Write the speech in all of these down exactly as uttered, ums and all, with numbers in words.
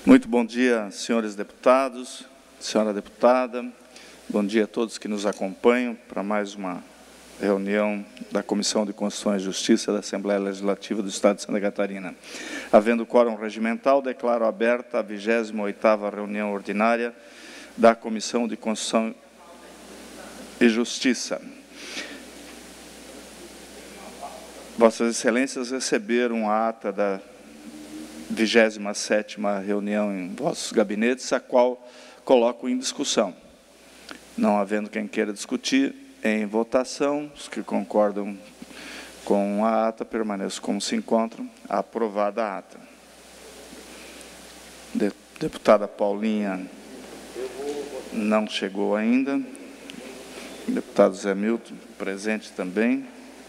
Muito bom dia, senhores deputados, senhora deputada. Bom dia a todos que nos acompanham para mais uma reunião da Comissão de Constituição e Justiça da Assembleia Legislativa do Estado de Santa Catarina. Havendo quórum regimental, declaro aberta a vigésima oitava reunião ordinária da Comissão de Constituição e Justiça. Vossas Excelências receberam a ata da vigésima sétima reunião em vossos gabinetes, a qual coloco em discussão. Não havendo quem queira discutir, em votação, os que concordam com a ata permaneçam como se encontram. Aprovada a ata. De, deputada Paulinha não chegou ainda. Deputado Zé Milton, presente também.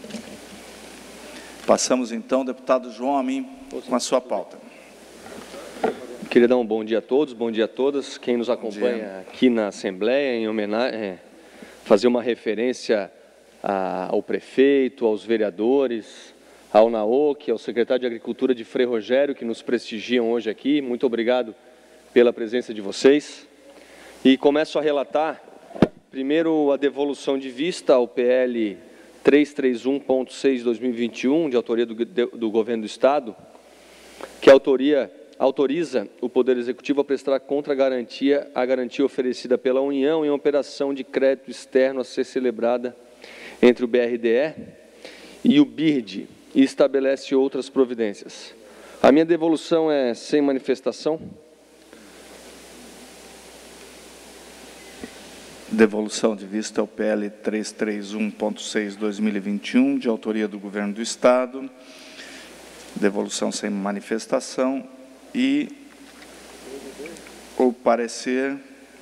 Passamos, então, deputado João Amin, com a sua pauta. Queria dar um bom dia a todos, bom dia a todas. Quem nos acompanha aqui na Assembleia, em homenagem, é, fazer uma referência a, ao prefeito, aos vereadores, ao NAOC, ao secretário de Agricultura de Frei Rogério, que nos prestigiam hoje aqui. Muito obrigado pela presença de vocês. E começo a relatar, primeiro, a devolução de vista ao P L trezentos e trinta e um ponto seis de dois mil e vinte e um, de autoria do, do Governo do Estado, que a autoria autoriza o Poder Executivo a prestar contra-garantia à garantia oferecida pela União em operação de crédito externo a ser celebrada entre o B R D E e o B I R D e estabelece outras providências. A minha devolução é sem manifestação. Devolução de vista ao P L trezentos e trinta e um ponto seis de dois mil e vinte e um, de autoria do Governo do Estado. Devolução sem manifestação. E o parecer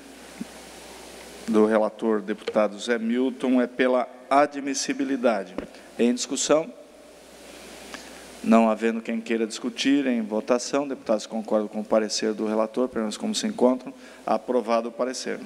do relator deputado Zé Milton é pela admissibilidade. Em discussão? Não havendo quem queira discutir, em votação, deputados concordam com o parecer do relator, pelo menos como se encontram, aprovado o parecer.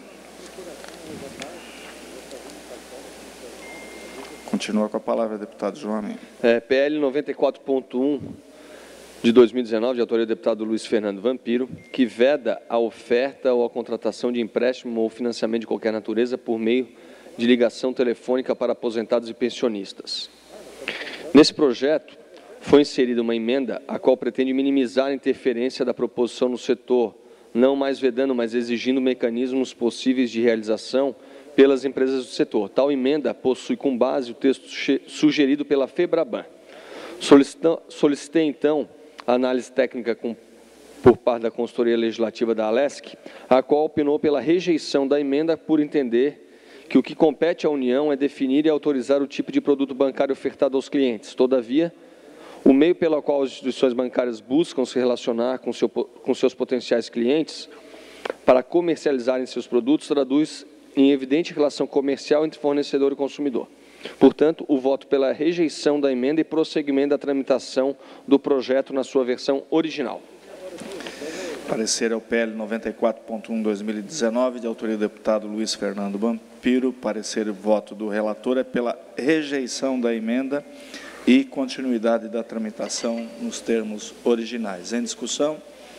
Continua com a palavra, deputado João Amin. É, P L noventa e quatro ponto um de dois mil e dezenove, de autoria do deputado Luiz Fernando Vampiro, que veda a oferta ou a contratação de empréstimo ou financiamento de qualquer natureza por meio de ligação telefônica para aposentados e pensionistas. Nesse projeto, foi inserida uma emenda a qual pretende minimizar a interferência da proposição no setor, não mais vedando, mas exigindo mecanismos possíveis de realização pelas empresas do setor. Tal emenda possui com base o texto sugerido pela FEBRABAN. Solicitei, então, a análise técnica com, por parte da consultoria legislativa da Alesc, a qual opinou pela rejeição da emenda por entender que o que compete à União é definir e autorizar o tipo de produto bancário ofertado aos clientes. Todavia, o meio pelo qual as instituições bancárias buscam se relacionar com, seu, com seus potenciais clientes para comercializarem seus produtos traduz em evidente relação comercial entre fornecedor e consumidor. Portanto, o voto pela rejeição da emenda e prosseguimento da tramitação do projeto na sua versão original. Parecer ao P L noventa e quatro ponto um de dois mil e dezenove, de autoria do deputado Luiz Fernando Vampiro. Parecer e voto do relator é pela rejeição da emenda e continuidade da tramitação nos termos originais. Em discussão?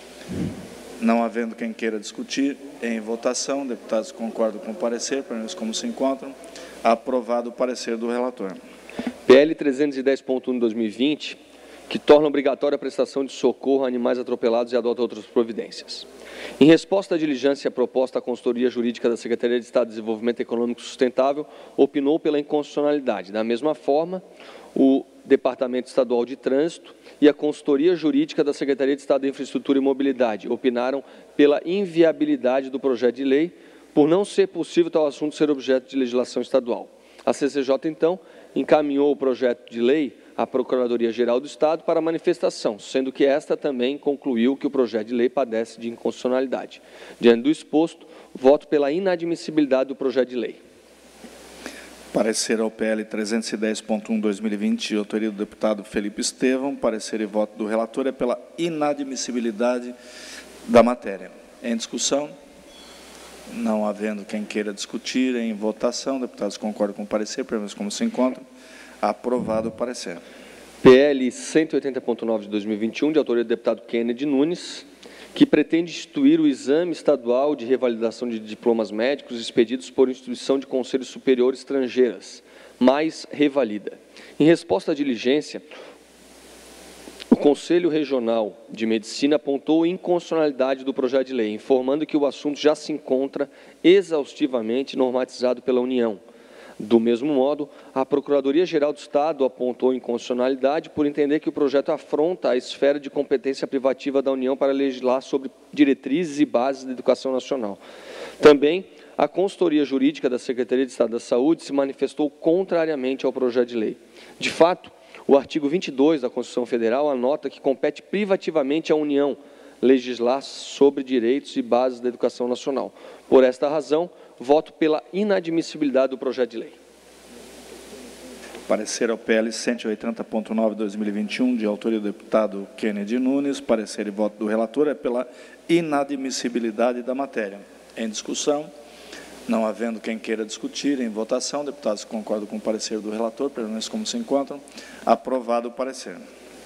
Não havendo quem queira discutir, em votação, deputados concordam com o parecer, pelo menos como se encontram. Aprovado o parecer do relator. P L trezentos e dez ponto um de dois mil e vinte, que torna obrigatória a prestação de socorro a animais atropelados e adota outras providências. Em resposta à diligência proposta à consultoria jurídica da Secretaria de Estado de Desenvolvimento Econômico Sustentável, opinou pela inconstitucionalidade. Da mesma forma, o Departamento Estadual de Trânsito e a consultoria jurídica da Secretaria de Estado de Infraestrutura e Mobilidade opinaram pela inviabilidade do projeto de lei, por não ser possível tal assunto ser objeto de legislação estadual. A C C J, então, encaminhou o projeto de lei à Procuradoria-Geral do Estado para manifestação, sendo que esta também concluiu que o projeto de lei padece de inconstitucionalidade. Diante do exposto, voto pela inadmissibilidade do projeto de lei. Parecer ao P L trezentos e dez ponto um de dois mil e vinte, de autoria do deputado Felipe Estevão. Parecer e voto do relator é pela inadmissibilidade da matéria. Em discussão? Não havendo quem queira discutir, em votação, deputados concordam com o parecer, pelo menos como se encontram. Aprovado o parecer. P L cento e oitenta ponto nove de dois mil e vinte e um, de autoria do deputado Kennedy Nunes, que pretende instituir o exame estadual de revalidação de diplomas médicos expedidos por instituição de conselho superior estrangeiras, mais revalida. Em resposta à diligência, o Conselho Regional de Medicina apontou inconstitucionalidade do projeto de lei, informando que o assunto já se encontra exaustivamente normatizado pela União. Do mesmo modo, a Procuradoria-Geral do Estado apontou inconstitucionalidade por entender que o projeto afronta a esfera de competência privativa da União para legislar sobre diretrizes e bases da educação nacional. Também, a Consultoria Jurídica da Secretaria de Estado da Saúde se manifestou contrariamente ao projeto de lei. De fato, o artigo vinte e dois da Constituição Federal anota que compete privativamente à União legislar sobre direitos e bases da educação nacional. Por esta razão, voto pela inadmissibilidade do projeto de lei. Parecer ao P L cento e oitenta ponto nove, dois mil e vinte e um, de autoria do deputado Kennedy Nunes. Parecer e voto do relator é pela inadmissibilidade da matéria. Em discussão, não havendo quem queira discutir, em votação, deputados que concordam com o parecer do relator, permaneçam como se encontram. Aprovado o parecer.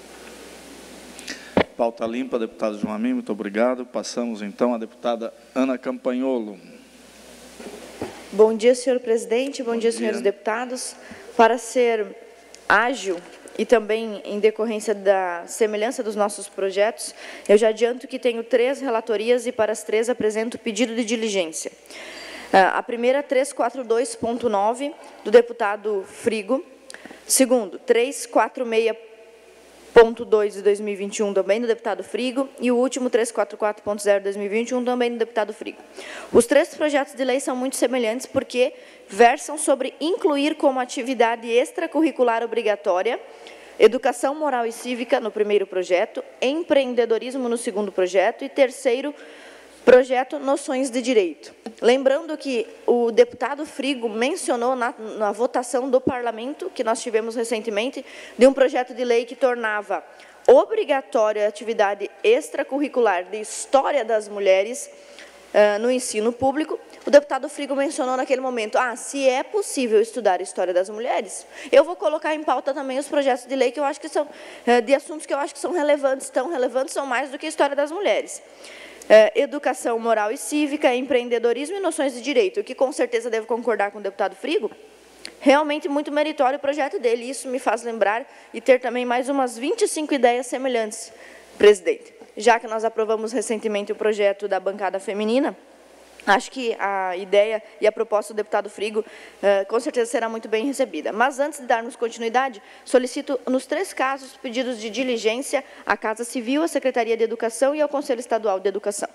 Pauta limpa, deputado João Amin, muito obrigado. Passamos, então, à deputada Ana Campagnolo. Bom dia, senhor presidente. Bom, Bom dia, dia, senhores deputados. Para ser ágil e também em decorrência da semelhança dos nossos projetos, eu já adianto que tenho três relatorias e para as três apresento pedido de diligência. A primeira, trezentos e quarenta e dois ponto nove, do deputado Frigo. Segundo, trezentos e quarenta e seis ponto dois de dois mil e vinte e um, também do deputado Frigo, e o último, trezentos e quarenta e quatro ponto zero de dois mil e vinte e um, também do deputado Frigo. Os três projetos de lei são muito semelhantes porque versam sobre incluir como atividade extracurricular obrigatória educação moral e cívica no primeiro projeto, empreendedorismo no segundo projeto e terceiro projeto, noções de direito. Lembrando que o deputado Frigo mencionou na, na votação do parlamento, que nós tivemos recentemente, de um projeto de lei que tornava obrigatória a atividade extracurricular de História das Mulheres uh, no ensino público. O deputado Frigo mencionou naquele momento, ah, se é possível estudar História das Mulheres, eu vou colocar em pauta também os projetos de lei que eu acho que são, uh, de assuntos que eu acho que são relevantes, tão relevantes, são mais do que História das Mulheres. É, educação moral e cívica, empreendedorismo e noções de direito, que com certeza devo concordar com o deputado Frigo, realmente muito meritório o projeto dele, isso me faz lembrar e ter também mais umas vinte e cinco ideias semelhantes, presidente. Já que nós aprovamos recentemente o projeto da bancada feminina, acho que a ideia e a proposta do deputado Frigo uh, com certeza será muito bem recebida. Mas antes de darmos continuidade, solicito nos três casos pedidos de diligência à Casa Civil, à Secretaria de Educação e ao Conselho Estadual de Educação.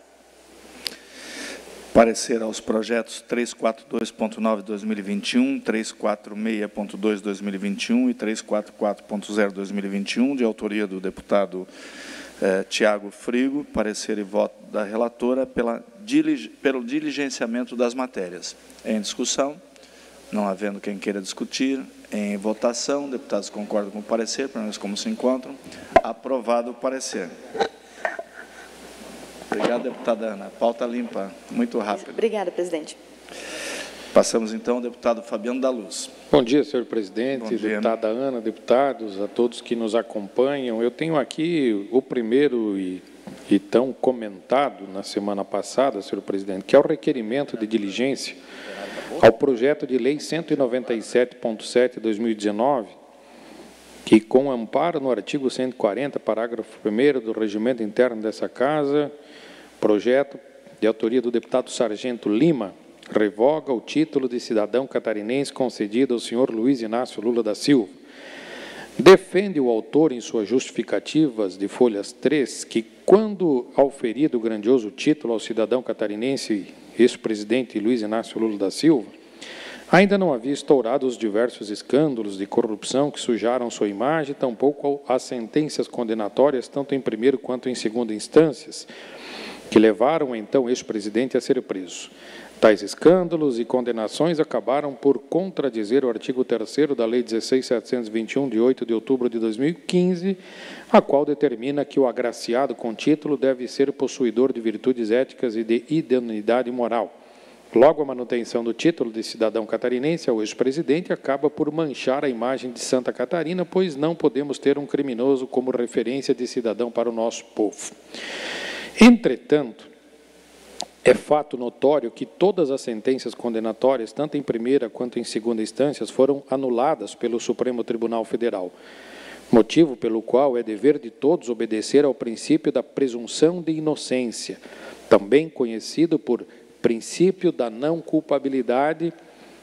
Parecer aos projetos trezentos e quarenta e dois ponto nove de dois mil e vinte e um, trezentos e quarenta e seis ponto dois de dois mil e vinte e um e trezentos e quarenta e quatro ponto zero de dois mil e vinte e um, de autoria do deputado eh, Tiago Frigo. Parecer e voto da relatora pela pelo diligenciamento das matérias. Em discussão, não havendo quem queira discutir, em votação, deputados concordam com o parecer, pelo menos como se encontram, aprovado o parecer. Obrigado, deputada Ana. Pauta limpa, muito rápido. Obrigada, presidente. Passamos, então, ao deputado Fabiano da Luz. Bom dia, senhor presidente, Bom dia. deputada Ana, deputados, a todos que nos acompanham. Eu tenho aqui o primeiro e e tão comentado na semana passada, senhor presidente, que é o requerimento de diligência ao projeto de lei cento e noventa e sete ponto sete de dois mil e dezenove, que, com amparo no artigo cento e quarenta, parágrafo primeiro do regimento interno dessa Casa, projeto de autoria do deputado Sargento Lima, revoga o título de cidadão catarinense concedido ao senhor Luiz Inácio Lula da Silva. Defende o autor, em suas justificativas de folhas três, que, quando auferido o grandioso título ao cidadão catarinense, ex-presidente Luiz Inácio Lula da Silva, ainda não havia estourado os diversos escândalos de corrupção que sujaram sua imagem, tampouco as sentenças condenatórias, tanto em primeiro quanto em segunda instâncias, que levaram, então, o ex-presidente a ser preso. Tais escândalos e condenações acabaram por contradizer o artigo terceiro da Lei dezesseis mil setecentos e vinte e um, de oito de outubro de dois mil e quinze, a qual determina que o agraciado com título deve ser possuidor de virtudes éticas e de idoneidade moral. Logo, a manutenção do título de cidadão catarinense ao ex-presidente acaba por manchar a imagem de Santa Catarina, pois não podemos ter um criminoso como referência de cidadão para o nosso povo. Entretanto, é fato notório que todas as sentenças condenatórias, tanto em primeira quanto em segunda instância, foram anuladas pelo Supremo Tribunal Federal, motivo pelo qual é dever de todos obedecer ao princípio da presunção de inocência, também conhecido por princípio da não culpabilidade,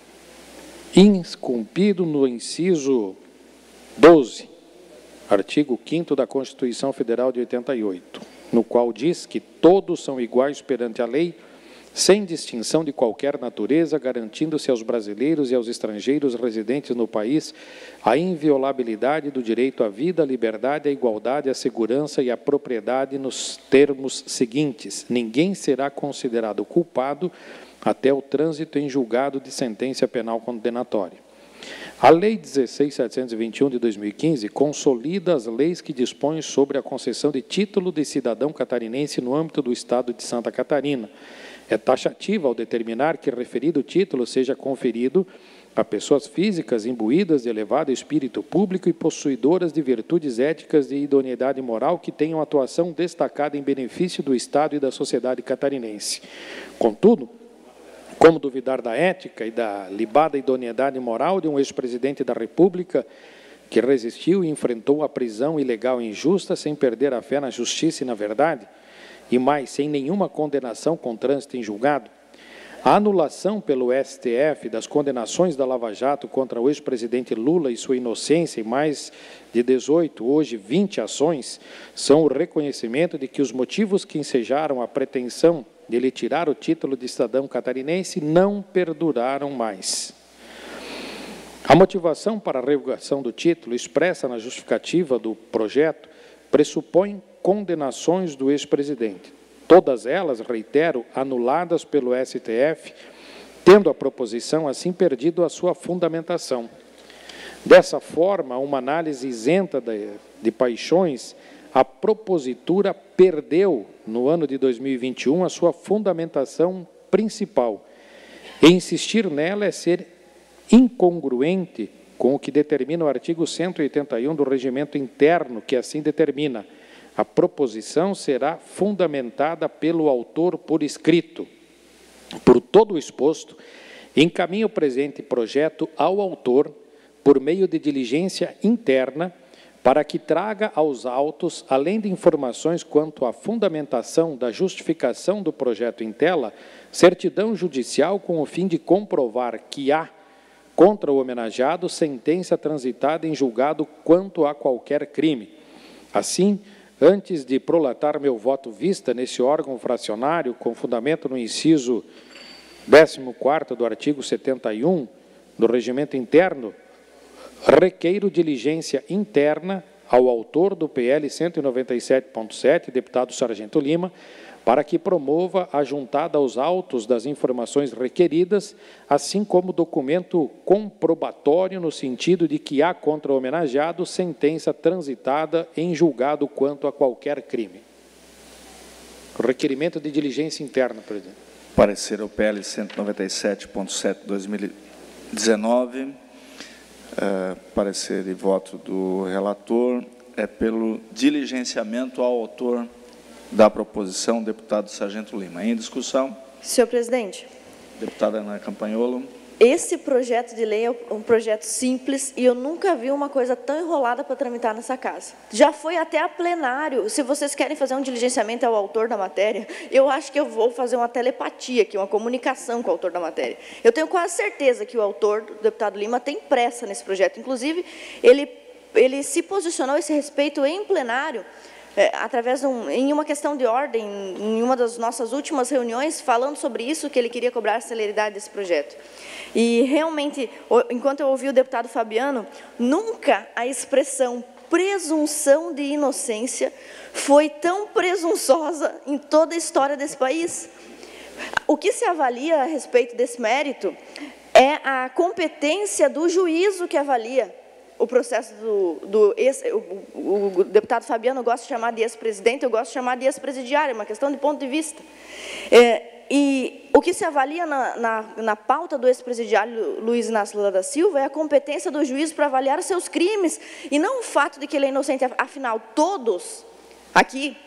incumprido no inciso doze, artigo quinto da Constituição Federal de oitenta e oito, no qual diz que todos são iguais perante a lei, sem distinção de qualquer natureza, garantindo-se aos brasileiros e aos estrangeiros residentes no país a inviolabilidade do direito à vida, à liberdade, à igualdade, à segurança e à propriedade nos termos seguintes: ninguém será considerado culpado até o trânsito em julgado de sentença penal condenatória. A Lei dezesseis mil setecentos e vinte e um de dois mil e quinze consolida as leis que dispõem sobre a concessão de título de cidadão catarinense no âmbito do Estado de Santa Catarina. É taxativa ao determinar que referido título seja conferido a pessoas físicas imbuídas de elevado espírito público e possuidoras de virtudes éticas e idoneidade moral que tenham atuação destacada em benefício do Estado e da sociedade catarinense. Contudo, como duvidar da ética e da libada idoneidade moral de um ex-presidente da República que resistiu e enfrentou a prisão ilegal e injusta sem perder a fé na justiça e na verdade, e mais, sem nenhuma condenação com trânsito em julgado? A anulação pelo S T F das condenações da Lava Jato contra o ex-presidente Lula e sua inocência em mais de dezoito, hoje vinte ações, são o reconhecimento de que os motivos que ensejaram a pretensão de lhe tirar o título de cidadão catarinense não perduraram mais. A motivação para a revogação do título, expressa na justificativa do projeto, pressupõe condenações do ex-presidente. Todas elas, reitero, anuladas pelo S T F, tendo a proposição assim perdido a sua fundamentação. Dessa forma, uma análise isenta de, de paixões, a propositura perdeu, no ano de dois mil e vinte e um, a sua fundamentação principal. E insistir nela é ser incongruente com o que determina o artigo cento e oitenta e um do Regimento Interno, que assim determina: a proposição será fundamentada pelo autor por escrito. Por todo o exposto, encaminha o presente projeto ao autor, por meio de diligência interna, para que traga aos autos, além de informações quanto à fundamentação da justificação do projeto em tela, certidão judicial com o fim de comprovar que há, contra o homenageado, sentença transitada em julgado quanto a qualquer crime. Assim, antes de prolatar meu voto vista nesse órgão fracionário, com fundamento no inciso décimo quarto do artigo setenta e um do Regimento Interno, requeiro diligência interna ao autor do P L cento e noventa e sete ponto sete, deputado Sargento Lima, para que promova a juntada aos autos das informações requeridas, assim como documento comprobatório no sentido de que há contra o homenageado sentença transitada em julgado quanto a qualquer crime. Requerimento de diligência interna, presidente. Parecer ao P L cento e noventa e sete ponto sete, dois mil e dezenove. Uh, parecer e voto do relator é pelo diligenciamento ao autor da proposição, deputado Sargento Lima. Em discussão. Senhor presidente. Deputada Ana Campanholo. Esse projeto de lei é um projeto simples e eu nunca vi uma coisa tão enrolada para tramitar nessa casa. Já foi até a plenário. Se vocês querem fazer um diligenciamento ao autor da matéria, eu acho que eu vou fazer uma telepatia aqui, uma comunicação com o autor da matéria. Eu tenho quase certeza que o autor, o deputado Lima, tem pressa nesse projeto. Inclusive, ele, ele se posicionou a esse respeito em plenário, É, através de um, em uma questão de ordem, em uma das nossas últimas reuniões, falando sobre isso, que ele queria cobrar a celeridade desse projeto. E, realmente, enquanto eu ouvi o deputado Fabiano, nunca a expressão presunção de inocência foi tão presunçosa em toda a história desse país. O que se avalia a respeito desse mérito é a competência do juízo que avalia o processo do, do ex, o, o, o deputado Fabiano gosta de chamar de ex-presidente, eu gosto de chamar de ex-presidiário, é uma questão de ponto de vista. É, e o que se avalia na, na, na pauta do ex-presidiário Luiz Inácio Lula da Silva é a competência do juiz para avaliar os seus crimes, e não o fato de que ele é inocente. Afinal, todos aqui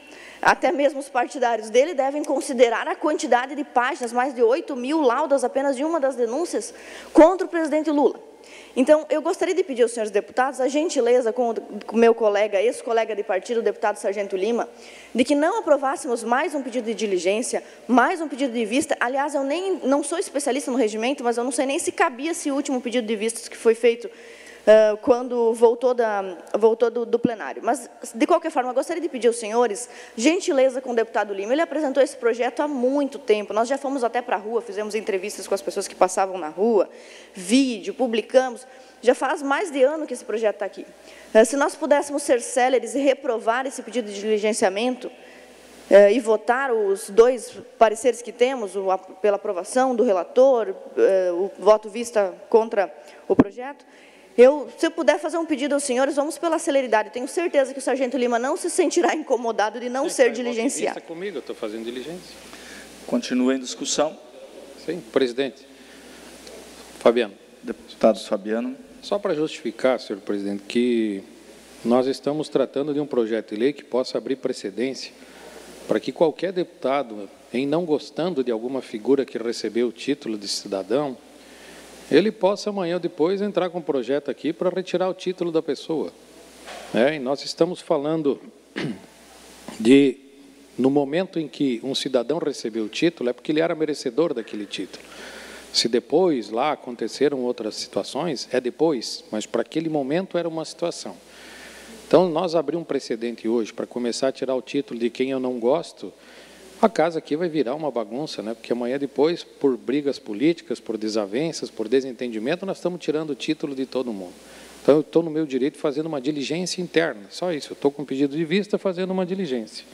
até mesmo os partidários dele devem considerar a quantidade de páginas, mais de oito mil laudas apenas de uma das denúncias contra o presidente Lula. Então, eu gostaria de pedir aos senhores deputados a gentileza com o meu colega, ex-colega de partido, o deputado Sargento Lima, de que não aprovássemos mais um pedido de diligência, mais um pedido de vista. Aliás, eu nem, não sou especialista no regimento, mas eu não sei nem se cabia esse último pedido de vistas que foi feito Uh, quando voltou, da, voltou do, do plenário. Mas, de qualquer forma, eu gostaria de pedir aos senhores gentileza com o deputado Lima. Ele apresentou esse projeto há muito tempo. Nós já fomos até para a rua, fizemos entrevistas com as pessoas que passavam na rua, vídeo, publicamos. Já faz mais de ano que esse projeto está aqui. Uh, se nós pudéssemos ser céleres e reprovar esse pedido de diligenciamento uh, e votar os dois pareceres que temos, o, a, pela aprovação do relator, uh, o voto vista contra o projeto, Eu, se eu puder fazer um pedido aos senhores, vamos pela celeridade. Tenho certeza que o Sargento Lima não se sentirá incomodado de não ser diligenciado. Está comigo, eu estou fazendo diligência. Continua em discussão. Sim, presidente. Fabiano. Deputado Fabiano. Só para justificar, senhor presidente, que nós estamos tratando de um projeto de lei que possa abrir precedência para que qualquer deputado, em não gostando de alguma figura que recebeu o título de cidadão, ele possa amanhã ou depois entrar com um projeto aqui para retirar o título da pessoa. É, e nós estamos falando de, no momento em que um cidadão recebeu o título, é porque ele era merecedor daquele título. Se depois lá aconteceram outras situações, é depois, mas para aquele momento era uma situação. Então, nós abrimos um precedente hoje para começar a tirar o título de quem eu não gosto, a casa aqui vai virar uma bagunça, né? Porque amanhã depois, por brigas políticas, por desavenças, por desentendimento, nós estamos tirando o título de todo mundo. Então, eu estou no meu direito fazendo uma diligência interna, só isso. Eu estou com pedido de vista fazendo uma diligência.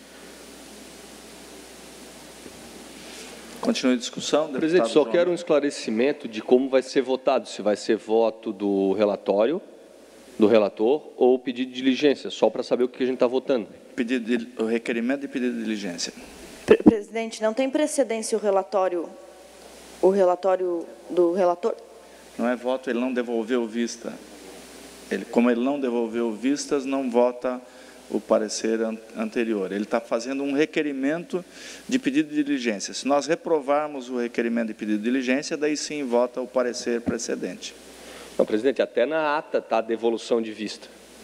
Continua a discussão. Presidente, só quero um esclarecimento de como vai ser votado, se vai ser voto do relatório, do relator, ou pedido de diligência, só para saber o que a gente está votando. Pedido de, o requerimento de pedido de diligência. Presidente, não tem precedência o relatório, o relatório do relator? Não é voto, ele não devolveu vista. Ele, como ele não devolveu vistas, não vota o parecer an anterior. Ele está fazendo um requerimento de pedido de diligência. Se nós reprovarmos o requerimento de pedido de diligência, daí sim vota o parecer precedente. Não, presidente, até na ata está a devolução de vista.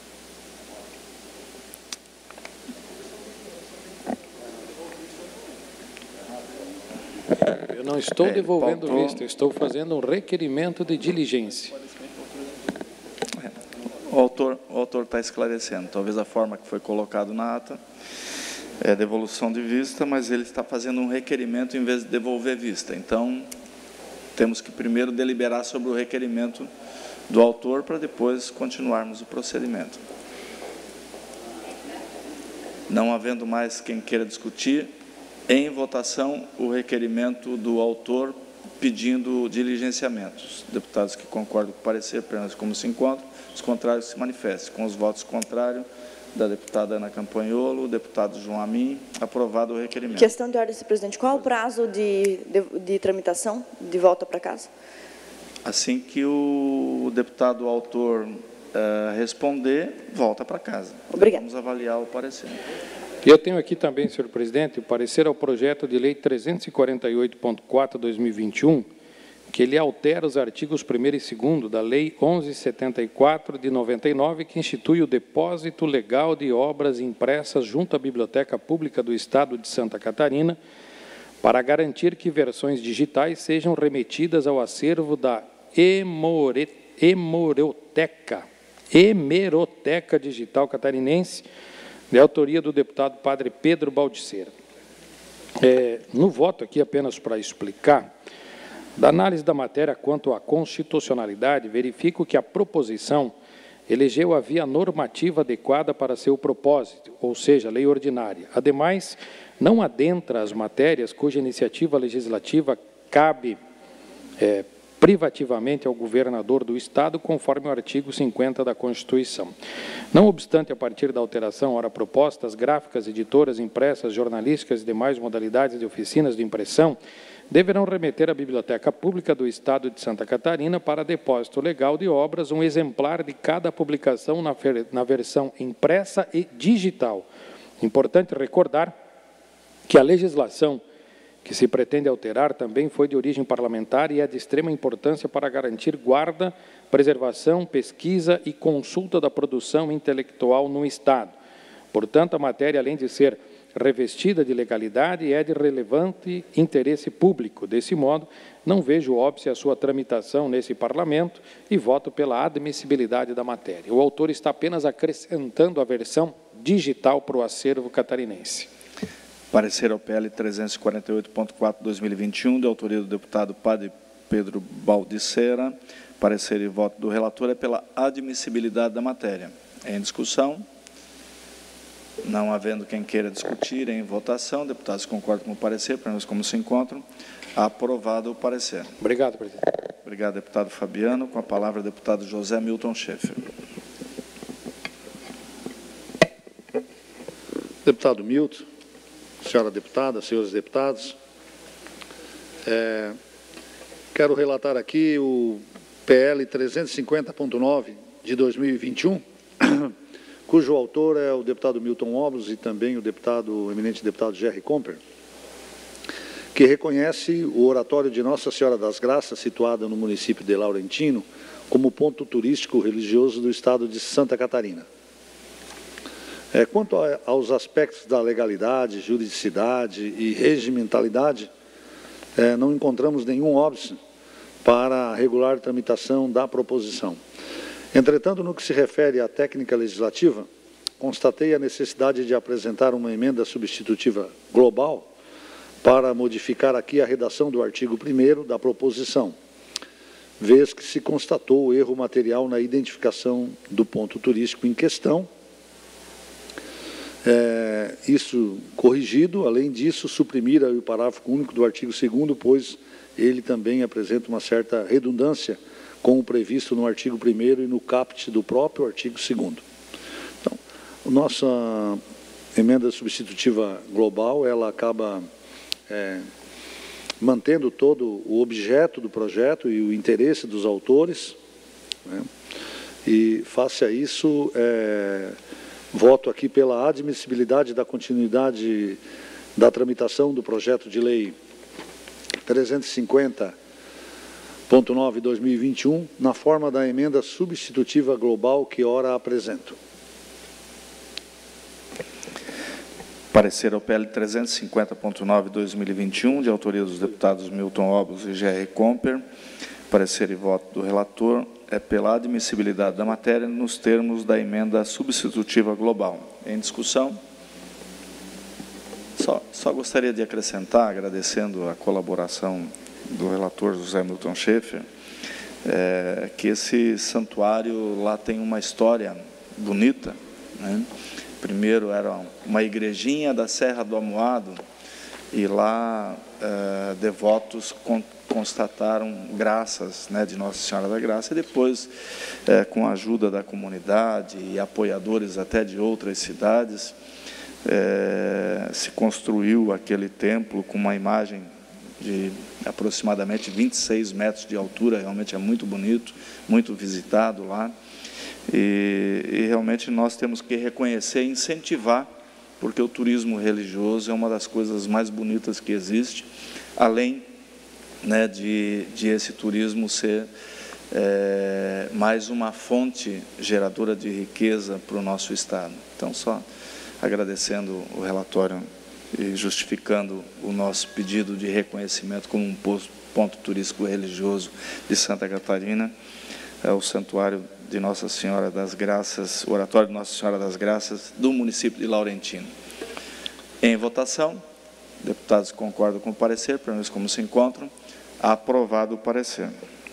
Eu não estou é, devolvendo pautou... vista, eu estou fazendo um requerimento de diligência. O autor o autor está esclarecendo. Talvez a forma que foi colocado na ata é devolução de vista, mas ele está fazendo um requerimento em vez de devolver vista. Então, temos que primeiro deliberar sobre o requerimento do autor para depois continuarmos o procedimento. Não havendo mais quem queira discutir, em votação o requerimento do autor pedindo diligenciamentos. Deputados que concordam com o parecer, permaneçam como se encontram, os contrários se manifestem. Com os votos contrários da deputada Ana Campanholo, o deputado João Amin, aprovado o requerimento. Questão de ordem, senhor presidente. Qual é o prazo de, de, de tramitação de volta para casa? Assim que o deputado autor uh, responder, volta para casa. Obrigado. Vamos avaliar o parecer. E eu tenho aqui também, senhor presidente, o parecer ao projeto de lei trezentos e quarenta e oito ponto quatro, dois mil e vinte e um, que ele altera os artigos primeiro e segundo da Lei onze setenta e quatro, de noventa e nove, que institui o depósito legal de obras impressas junto à Biblioteca Pública do Estado de Santa Catarina, para garantir que versões digitais sejam remetidas ao acervo da Hemore... Hemeroteca, Hemeroteca Digital Catarinense, de autoria do deputado padre Pedro Baldiceira. É, no voto aqui, apenas para explicar, da análise da matéria quanto à constitucionalidade, verifico que a proposição elegeu a via normativa adequada para seu propósito, ou seja, lei ordinária. Ademais, não adentra as matérias cuja iniciativa legislativa cabe é, privativamente ao governador do Estado, conforme o artigo cinquenta da Constituição. Não obstante, a partir da alteração ora proposta, as gráficas, editoras, impressas, jornalísticas e demais modalidades de oficinas de impressão deverão remeter à Biblioteca Pública do Estado de Santa Catarina para depósito legal de obras um exemplar de cada publicação na, na versão impressa e digital. Importante recordar que a legislação que se pretende alterar também foi de origem parlamentar e é de extrema importância para garantir guarda, preservação, pesquisa e consulta da produção intelectual no Estado. Portanto, a matéria, além de ser revestida de legalidade, é de relevante interesse público. Desse modo, não vejo óbice a sua tramitação nesse Parlamento e voto pela admissibilidade da matéria. O autor está apenas acrescentando a versão digital para o acervo catarinense. Parecer ao P L trezentos e quarenta e oito ponto quatro, dois mil e vinte e um, de autoria do deputado Padre Pedro Baldissera. Parecer e voto do relator é pela admissibilidade da matéria. Em discussão? Não havendo quem queira discutir, em votação, deputados concordam com o parecer, para nós como se encontram. Aprovado o parecer. Obrigado, presidente. Obrigado, deputado Fabiano. Com a palavra, o deputado José Milton Schaeffer. Deputado Milton, senhora deputada, senhores deputados, é, quero relatar aqui o P L trezentos e cinquenta ponto nove de dois mil e vinte e um, cujo autor é o deputado Milton Oblos e também o deputado, o eminente deputado Jerry Comper, que reconhece o oratório de Nossa Senhora das Graças, situado no município de Laurentino, como ponto turístico religioso do estado de Santa Catarina. É, quanto a, aos aspectos da legalidade, juridicidade e regimentalidade, é, não encontramos nenhum óbice para a regular tramitação da proposição. Entretanto, no que se refere à técnica legislativa, constatei a necessidade de apresentar uma emenda substitutiva global para modificar aqui a redação do artigo primeiro da proposição, vez que se constatou o erro material na identificação do ponto turístico em questão. É, isso corrigido, além disso, suprimir o parágrafo único do artigo segundo, pois ele também apresenta uma certa redundância com o previsto no artigo primeiro e no caput do próprio artigo segundo. Então, a nossa emenda substitutiva global, ela acaba é, mantendo todo o objeto do projeto e o interesse dos autores, né? E, face a isso, é, voto aqui pela admissibilidade da continuidade da tramitação do projeto de lei trezentos e cinquenta ponto nove, dois mil e vinte e um, na forma da emenda substitutiva global que ora apresento. Parecer ao P L trezentos e cinquenta ponto nove, dois mil e vinte e um, de autoria dos deputados Milton Oblos e Jerry Comper. Parecer e voto do relator é pela admissibilidade da matéria nos termos da emenda substitutiva global. Em discussão? Só, só gostaria de acrescentar, agradecendo a colaboração do relator José Milton Schaeffer, é, que esse santuário lá tem uma história bonita, né? Primeiro era uma igrejinha da Serra do Amuado, e lá é, devotos con constataram graças, né, de Nossa Senhora da Graça, e depois, é, com a ajuda da comunidade e apoiadores até de outras cidades, é, se construiu aquele templo com uma imagem de aproximadamente vinte e seis metros de altura, realmente é muito bonito, muito visitado lá, e, e realmente nós temos que reconhecer e incentivar, porque o turismo religioso é uma das coisas mais bonitas que existe, além, né, de, de esse turismo ser é, mais uma fonte geradora de riqueza para o nosso Estado. Então, só agradecendo o relatório e justificando o nosso pedido de reconhecimento como um ponto turístico religioso de Santa Catarina, é o Santuário de Nossa Senhora das Graças, o Oratório de Nossa Senhora das Graças, do município de Laurentino. Em votação, deputados concordam com o parecer, pelo menos como se encontram, aprovado o parecer.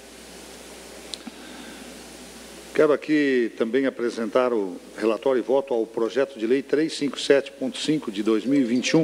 Quero aqui também apresentar o relatório e voto ao projeto de lei trezentos e cinquenta e sete ponto cinco de dois mil e vinte e um,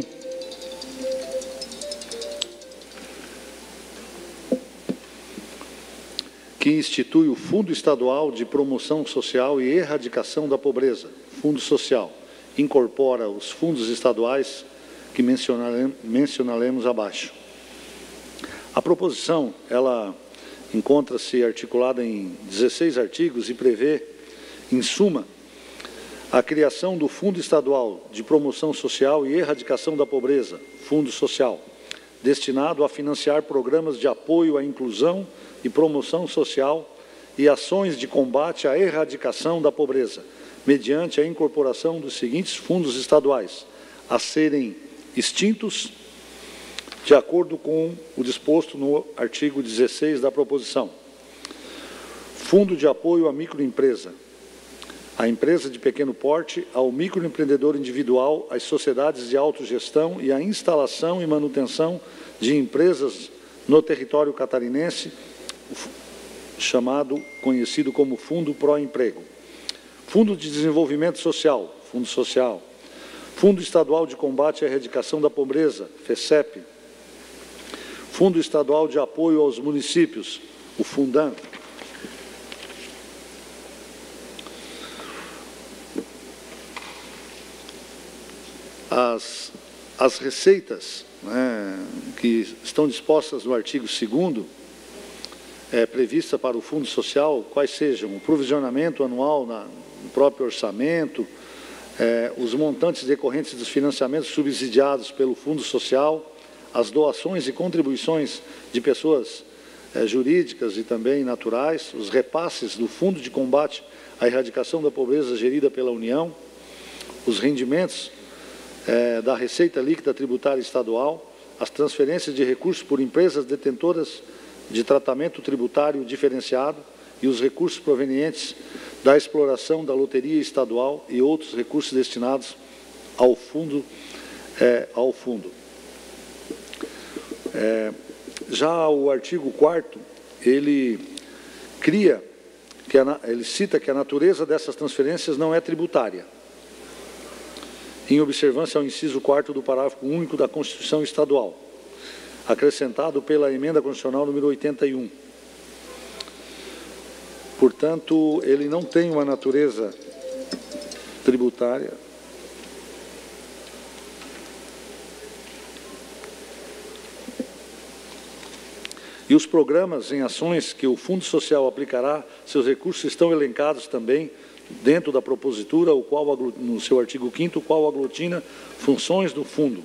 que institui o Fundo Estadual de Promoção Social e Erradicação da Pobreza, Fundo Social, incorpora os fundos estaduais que mencionaremos, mencionaremos abaixo. A proposição, ela encontra-se articulada em dezesseis artigos e prevê, em suma, a criação do Fundo Estadual de Promoção Social e Erradicação da Pobreza, Fundo Social, destinado a financiar programas de apoio à inclusão e promoção social e ações de combate à erradicação da pobreza, mediante a incorporação dos seguintes fundos estaduais, a serem extintos, de acordo com o disposto no artigo dezesseis da proposição. Fundo de apoio à microempresa, a empresa de pequeno porte, ao microempreendedor individual, às sociedades de autogestão e à instalação e manutenção de empresas no território catarinense, chamado, conhecido como Fundo Pró-Emprego. Fundo de Desenvolvimento Social, Fundo Social. Fundo Estadual de Combate à Erradicação da Pobreza, FECEP. Fundo Estadual de Apoio aos Municípios, o Fundam. As, as receitas, né, que estão dispostas no artigo segundo, é, prevista para o Fundo Social, quais sejam o provisionamento anual na, no próprio orçamento, é, os montantes decorrentes dos financiamentos subsidiados pelo Fundo Social, as doações e contribuições de pessoas é, jurídicas e também naturais, os repasses do Fundo de Combate à Erradicação da Pobreza gerida pela União, os rendimentos É, da Receita Líquida Tributária Estadual, as transferências de recursos por empresas detentoras de tratamento tributário diferenciado e os recursos provenientes da exploração da loteria estadual e outros recursos destinados ao fundo. É, ao fundo. É, já o artigo quarto, ele cria, que a, ele cita que a natureza dessas transferências não é tributária, em observância ao inciso quarto do parágrafo único da Constituição Estadual, acrescentado pela Emenda Constitucional número oitenta e um. Portanto, ele não tem uma natureza tributária. E os programas em ações que o Fundo Social aplicará, seus recursos estão elencados também dentro da propositura, o qual, no seu artigo quinto, o qual aglutina funções do fundo.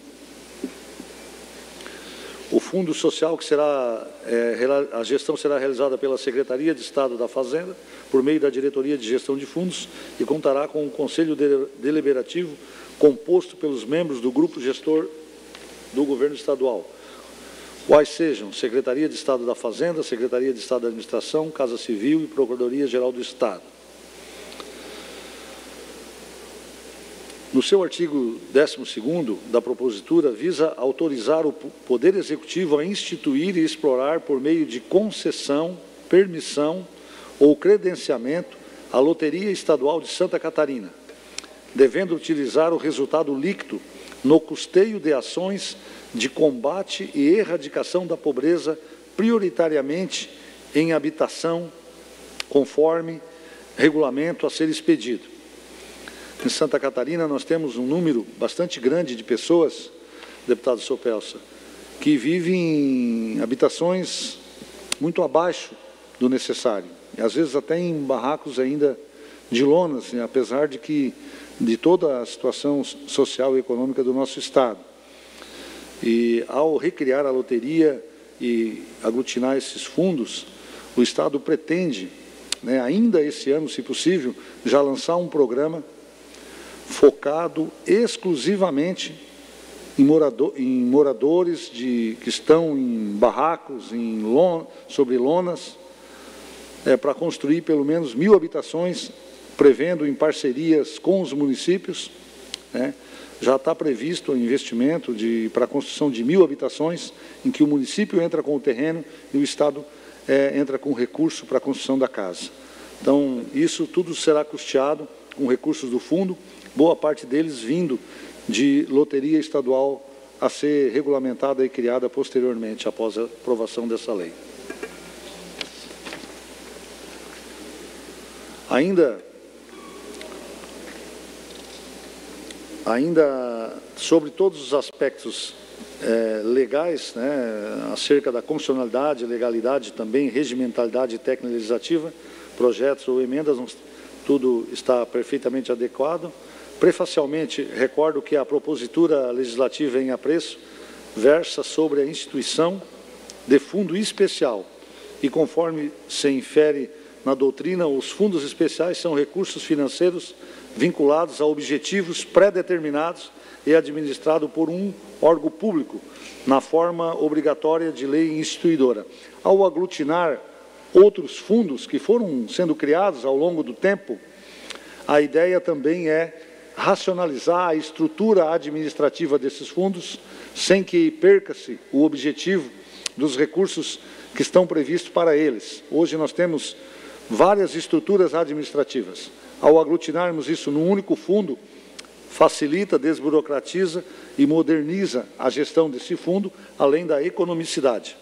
O Fundo Social, que será, é, a gestão será realizada pela Secretaria de Estado da Fazenda, por meio da Diretoria de Gestão de Fundos, e contará com um Conselho Deliberativo composto pelos membros do Grupo Gestor do Governo Estadual, quais sejam Secretaria de Estado da Fazenda, Secretaria de Estado da Administração, Casa Civil e Procuradoria-Geral do Estado. No seu artigo décimo segundo da propositura, visa autorizar o Poder Executivo a instituir e explorar, por meio de concessão, permissão ou credenciamento, a Loteria Estadual de Santa Catarina, devendo utilizar o resultado líquido no custeio de ações de combate e erradicação da pobreza, prioritariamente em habitação, conforme regulamento a ser expedido. Em Santa Catarina, nós temos um número bastante grande de pessoas, deputado Sopelsa, que vivem em habitações muito abaixo do necessário, e às vezes até em barracos ainda de lonas, né, apesar de que de toda a situação social e econômica do nosso Estado. E ao recriar a loteria e aglutinar esses fundos, o Estado pretende, né, ainda esse ano, se possível, já lançar um programa focado exclusivamente em, morador, em moradores de, que estão em barracos, em lon, sobre lonas, é, para construir pelo menos mil habitações, prevendo em parcerias com os municípios, né. Já está previsto o investimento de, para a construção de mil habitações, em que o município entra com o terreno e o Estado é, entra com recurso para a construção da casa. Então, isso tudo será custeado com recursos do fundo, boa parte deles vindo de loteria estadual a ser regulamentada e criada posteriormente, após a aprovação dessa lei. Ainda, ainda sobre todos os aspectos é, legais, né, acerca da constitucionalidade, legalidade, também regimentalidade e técnica legislativa, projetos ou emendas, nós tudo está perfeitamente adequado. Prefacialmente, recordo que a propositura legislativa em apreço versa sobre a instituição de fundo especial e, conforme se infere na doutrina, os fundos especiais são recursos financeiros vinculados a objetivos pré-determinados e administrados por um órgão público, na forma obrigatória de lei instituidora. Ao aglutinar outros fundos que foram sendo criados ao longo do tempo, a ideia também é racionalizar a estrutura administrativa desses fundos, sem que perca-se o objetivo dos recursos que estão previstos para eles. Hoje nós temos várias estruturas administrativas. Ao aglutinarmos isso num único fundo, facilita, desburocratiza e moderniza a gestão desse fundo, além da economicidade.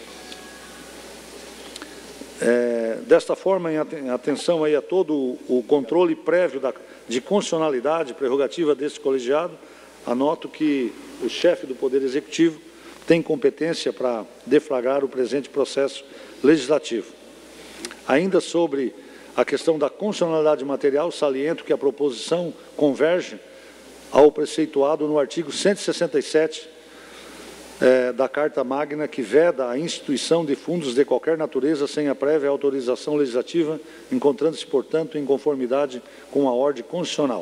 É, desta forma, em atenção aí a todo o controle prévio da, de constitucionalidade, prerrogativa desse colegiado, anoto que o chefe do Poder Executivo tem competência para deflagrar o presente processo legislativo. Ainda sobre a questão da constitucionalidade material, saliento que a proposição converge ao preceituado no artigo cento e sessenta e sete é, da Carta Magna, que veda a instituição de fundos de qualquer natureza sem a prévia autorização legislativa, encontrando-se, portanto, em conformidade com a ordem constitucional.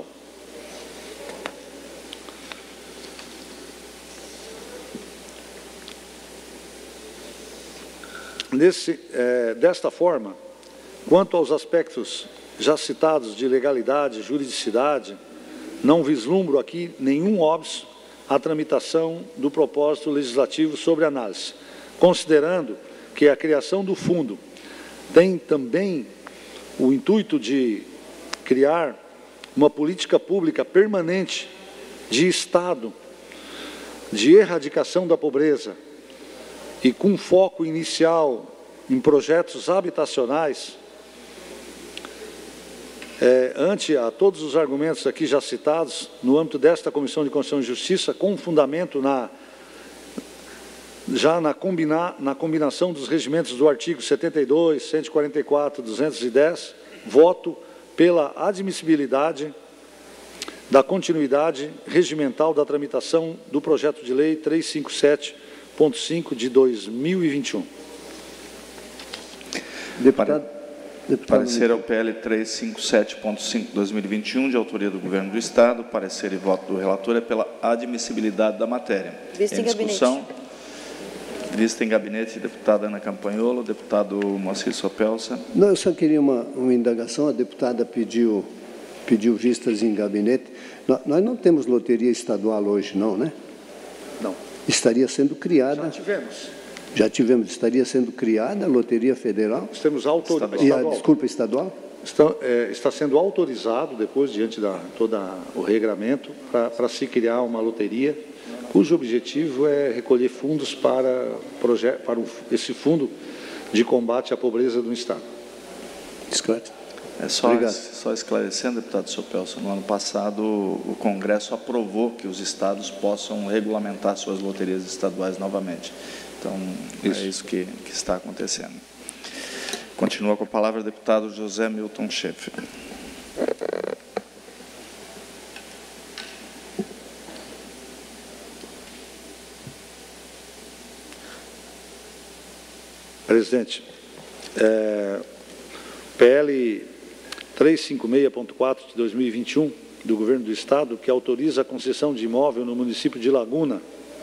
Nesse, é, desta forma, quanto aos aspectos já citados de legalidade, juridicidade, não vislumbro aqui nenhum óbice à tramitação do propósito legislativo sobre análise, considerando que a criação do fundo tem também o intuito de criar uma política pública permanente de Estado, de erradicação da pobreza, e com foco inicial em projetos habitacionais. É, ante a todos os argumentos aqui já citados, no âmbito desta Comissão de Constituição e Justiça, com fundamento na, já na, combina, na combinação dos regimentos do artigo setenta e dois, cento e quarenta e quatro, duzentos e dez, voto pela admissibilidade da continuidade regimental da tramitação do projeto de lei trezentos e cinquenta e sete ponto cinco de dois mil e vinte e um. Deputado. Deputado parecer ao P L trezentos e cinquenta e sete ponto cinco de dois mil e vinte e um, de autoria do Governo do Estado. Parecer e voto do relator é pela admissibilidade da matéria. Vista em discussão. Gabinete. Vista em gabinete, deputada Ana Campanholo, deputado Moacir Sopelsa. Não, eu só queria uma, uma indagação. A deputada pediu, pediu vistas em gabinete. Nós, nós não temos loteria estadual hoje, não, né? Não. Estaria sendo criada. Já tivemos. Já tivemos. Estaria sendo criada a loteria federal? Nós temos autorização. E a, desculpa, estadual? Está, é, está sendo autorizado, depois, diante da todo o regramento, para se criar uma loteria, cujo objetivo é recolher fundos para, projeto, para o, esse fundo de combate à pobreza do Estado. Discreto. É só, só esclarecendo, deputado Sopelsa, no ano passado o Congresso aprovou que os estados possam regulamentar suas loterias estaduais novamente. Então, isso. é isso que, que está acontecendo. Continua com a palavra o deputado José Milton Schaeffer. Presidente, é, P L trezentos e cinquenta e seis ponto quatro de dois mil e vinte e um, do Governo do Estado, que autoriza a concessão de imóvel no município de Laguna,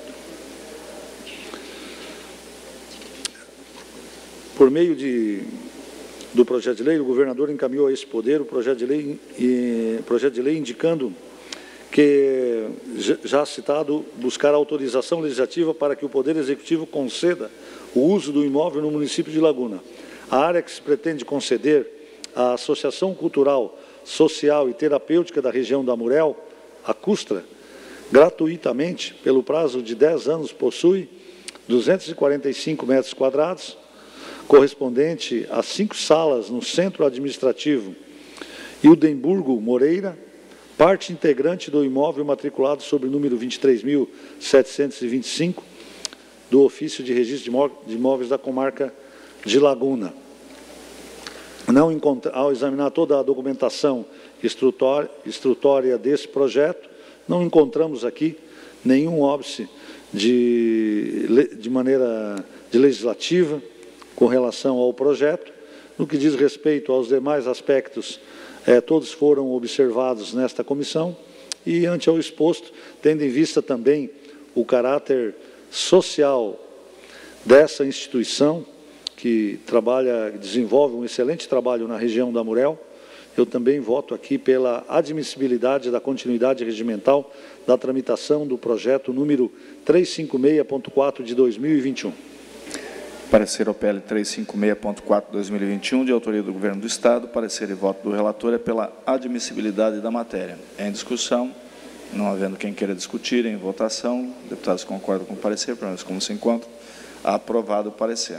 por meio de, do projeto de lei, o governador encaminhou a esse poder o projeto de lei, e, projeto de lei indicando que, já citado, buscar autorização legislativa para que o Poder Executivo conceda o uso do imóvel no município de Laguna. A área que se pretende conceder à Associação Cultural, Social e Terapêutica da região da Murel, a Custra, gratuitamente, pelo prazo de dez anos, possui duzentos e quarenta e cinco metros quadrados, correspondente a cinco salas no Centro Administrativo Hildemburgo Moreira, parte integrante do imóvel matriculado sob o número vinte e três mil setecentos e vinte e cinco do Ofício de Registro de Imóveis da Comarca de Laguna. não encontra, ao examinar toda a documentação instrutória, instrutória desse projeto, não encontramos aqui nenhum óbice de, de maneira de legislativa com relação ao projeto. No que diz respeito aos demais aspectos, eh, todos foram observados nesta comissão e, ante ao exposto, tendo em vista também o caráter social dessa instituição, que trabalha, desenvolve um excelente trabalho na região da Murel, eu também voto aqui pela admissibilidade da continuidade regimental da tramitação do projeto número trezentos e cinquenta e seis ponto quatro de dois mil e vinte e um. Parecer ao P L trezentos e cinquenta e seis ponto quatro de dois mil e vinte e um, de autoria do Governo do Estado. Parecer e voto do relator é pela admissibilidade da matéria. Em discussão, não havendo quem queira discutir, em votação, deputados concordam com o parecer, pelo menos como se encontra, aprovado o parecer.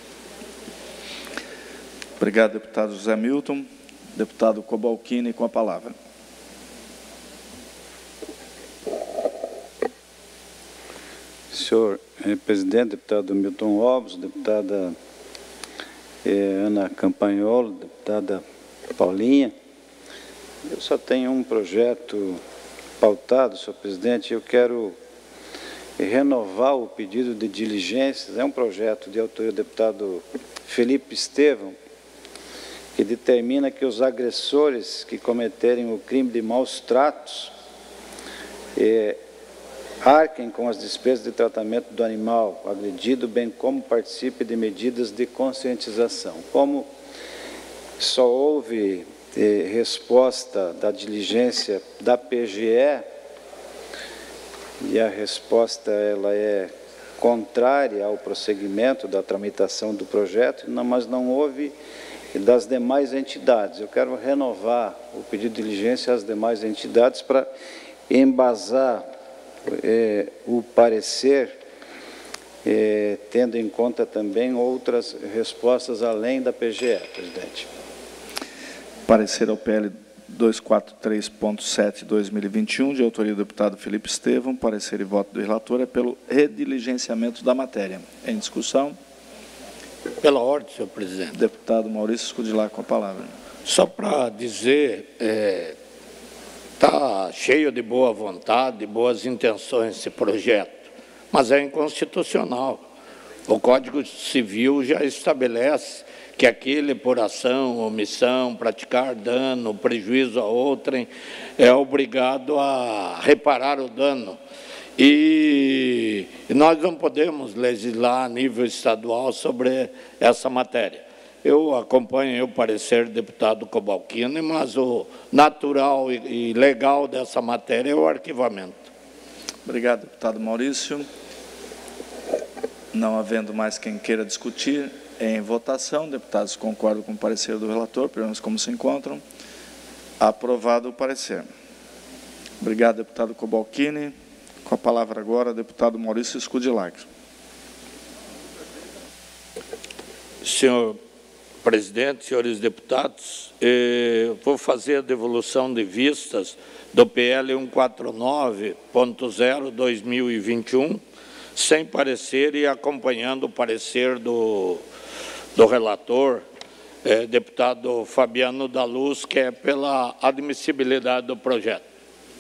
Obrigado, deputado José Milton. Deputado Cobalcini, com a palavra. Senhor eh, presidente, deputado Milton Ovos, deputada eh, Ana Campagnolo, deputada Paulinha, eu só tenho um projeto pautado, senhor presidente, eu quero renovar o pedido de diligências, é um projeto de autoria do deputado Felipe Estevão, que determina que os agressores que cometerem o crime de maus tratos eh, arquem com as despesas de tratamento do animal agredido, bem como participe de medidas de conscientização. Como só houve eh, resposta da diligência da P G E, e a resposta ela é contrária ao prosseguimento da tramitação do projeto, mas não houve das demais entidades. Eu quero renovar o pedido de diligência às demais entidades para embasar eh, o parecer, eh, tendo em conta também outras respostas além da P G E, presidente. Parecer ao P L duzentos e quarenta e três ponto sete de dois mil e vinte e um, de autoria do deputado Felipe Estevão. Parecer e voto do relator é pelo rediligenciamento da matéria. Em discussão. Pela ordem, senhor presidente. Deputado Maurício Scudilá, com a palavra. Só para dizer, está é, cheio de boa vontade, de boas intenções esse projeto, mas é inconstitucional. O Código Civil já estabelece que aquele, por ação, omissão, praticar dano, prejuízo a outrem, é obrigado a reparar o dano. E nós não podemos legislar a nível estadual sobre essa matéria. Eu acompanho o parecer do deputado Cobalcini, mas o natural e legal dessa matéria é o arquivamento. Obrigado, deputado Maurício. Não havendo mais quem queira discutir, em votação, deputados concordam com o parecer do relator, pelo menos como se encontram. Aprovado o parecer. Obrigado, deputado Cobalcini. Com a palavra agora, deputado Maurício Scudilá. Senhor presidente, senhores deputados, eh, vou fazer a devolução de vistas do P L cento e quarenta e nove ponto zero de dois mil e vinte e um, sem parecer e acompanhando o parecer do, do relator, eh, deputado Fabiano da Luz, que é pela admissibilidade do projeto.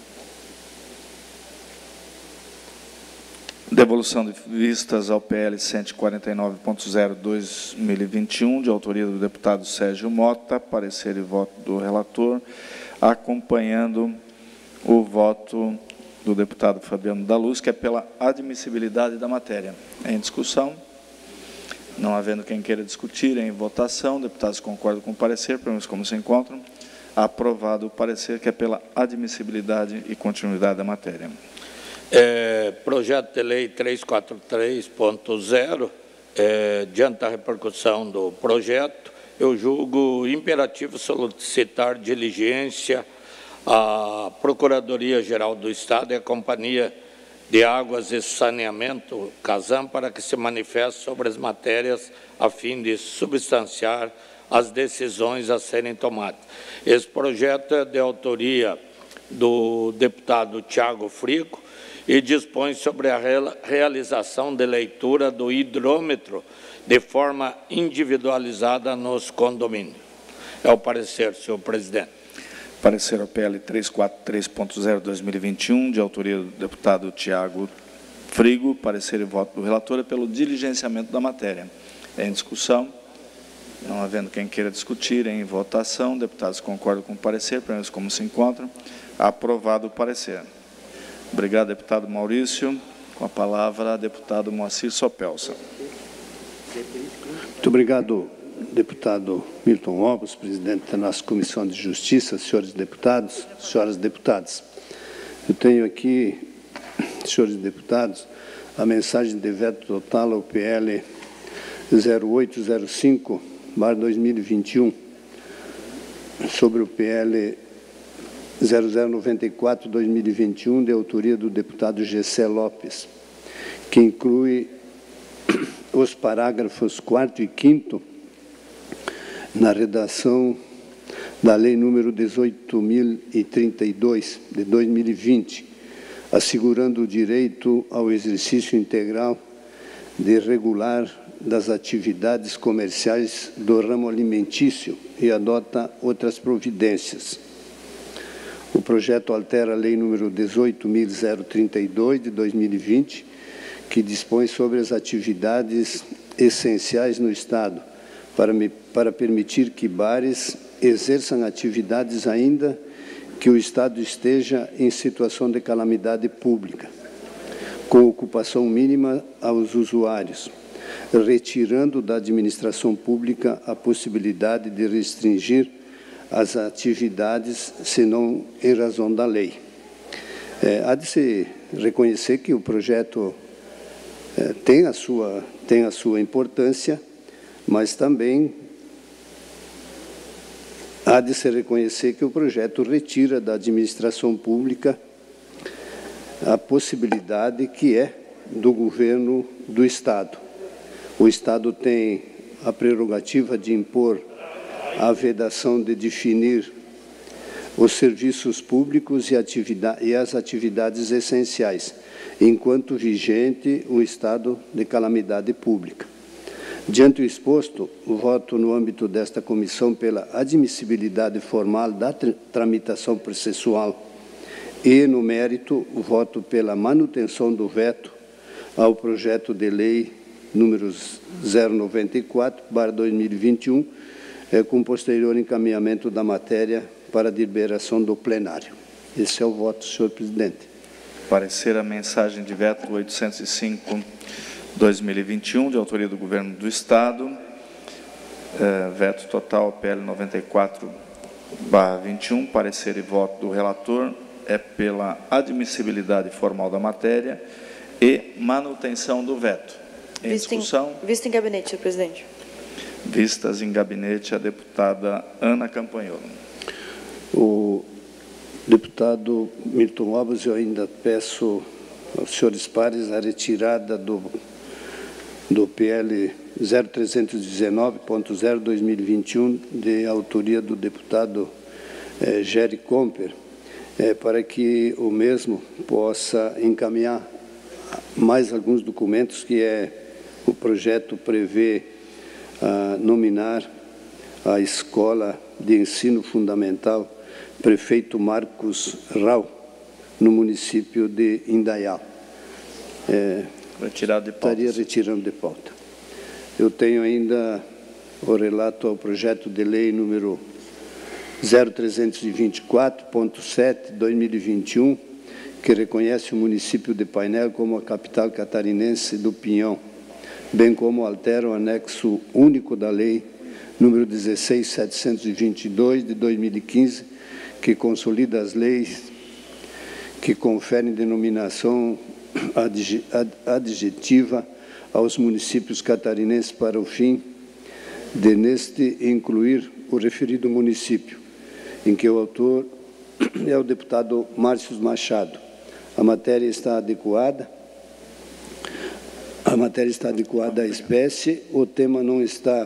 Devolução de vistas ao P L cento e quarenta e nove ponto zero de dois mil e vinte e um, de autoria do deputado Sérgio Mota, parecer e voto do relator, acompanhando o voto do deputado Fabiano da Luz, que é pela admissibilidade da matéria. Em discussão, não havendo quem queira discutir, em votação, deputados concordam com o parecer, pelo menos como se encontram, aprovado o parecer, que é pela admissibilidade e continuidade da matéria. É, projeto de lei trezentos e quarenta e três ponto zero, é, diante da repercussão do projeto, eu julgo imperativo solicitar diligência à Procuradoria-Geral do Estado e à Companhia de Águas e Saneamento, CASAM, para que se manifeste sobre as matérias a fim de substanciar as decisões a serem tomadas. Esse projeto é de autoria do deputado Tiago Frico, e dispõe sobre a realização de leitura do hidrômetro de forma individualizada nos condomínios. É o parecer, senhor presidente. Parecer ao P L trezentos e quarenta e três ponto zero dois mil e vinte e um, de autoria do deputado Tiago Frigo. Parecer e voto do relator é pelo diligenciamento da matéria. É em discussão. Não havendo quem queira discutir, em votação. Deputados concordam com o parecer, permanecem como se encontram. Aprovado o parecer. Obrigado, deputado Maurício. Com a palavra, deputado Moacir Sopelsa. Muito obrigado, deputado Milton Obos, presidente da nossa Comissão de Justiça, senhores deputados, senhoras deputadas. Eu tenho aqui, senhores deputados, a mensagem de veto total ao P L zero oito zero cinco barra dois mil e vinte e um, sobre o P L zero zero nove quatro barra dois mil e vinte e um, de autoria do deputado Gessé Lopes, que inclui os parágrafos quarto e quinto na redação da Lei número dezoito mil e trinta e dois, de dois mil e vinte, assegurando o direito ao exercício integral de regular das atividades comerciais do ramo alimentício e adota outras providências. O projeto altera a Lei número dezoito mil trinta e dois, de dois mil e vinte, que dispõe sobre as atividades essenciais no Estado, para, me, para permitir que bares exerçam atividades ainda que o Estado esteja em situação de calamidade pública, com ocupação mínima aos usuários, retirando da administração pública a possibilidade de restringir as atividades, senão em razão da lei. É, há de se reconhecer que o projeto é, tem, a sua, tem a sua importância, mas também há de se reconhecer que o projeto retira da administração pública a possibilidade que é do governo do Estado. O Estado tem a prerrogativa de impor a vedação de definir os serviços públicos e, atividade, e as atividades essenciais, enquanto vigente o estado de calamidade pública. Diante do exposto, o voto no âmbito desta comissão pela admissibilidade formal da tramitação processual e, no mérito, o voto pela manutenção do veto ao projeto de lei número zero noventa e quatro barra dois mil e vinte e um, é, com posterior encaminhamento da matéria para a deliberação do plenário. Esse é o voto, senhor presidente. Parecer a mensagem de veto oitocentos e cinco barra dois mil e vinte e um, de autoria do Governo do Estado. É, veto total P L noventa e quatro barra vinte e um. Parecer e voto do relator é pela admissibilidade formal da matéria e manutenção do veto. Em vista discussão. Em, vista em gabinete, senhor presidente. Vistas em gabinete, a deputada Ana Campanholo. O deputado Milton Obos, eu ainda peço aos senhores pares a retirada do, do P L zero trezentos e dezenove ponto zero barra dois mil e vinte e um, de autoria do deputado eh, Jerry Comper, eh, para que o mesmo possa encaminhar mais alguns documentos que é o projeto prevê a nominar a Escola de Ensino Fundamental Prefeito Marcos Rau, no município de Indaial. É, Retirado de pauta. Estaria retirando de pauta. Eu tenho ainda o relato ao projeto de lei número zero trezentos e vinte e quatro ponto sete barra dois mil e vinte e um, que reconhece o município de Painel como a capital catarinense do Pinhão, bem como altera o anexo único da lei número dezesseis mil setecentos e vinte e dois, de dois mil e quinze, que consolida as leis que conferem denominação adjetiva aos municípios catarinenses para o fim de, neste, incluir o referido município, em que o autor é o deputado Márcio Machado. A matéria está adequada, a matéria está adequada à espécie, o tema não está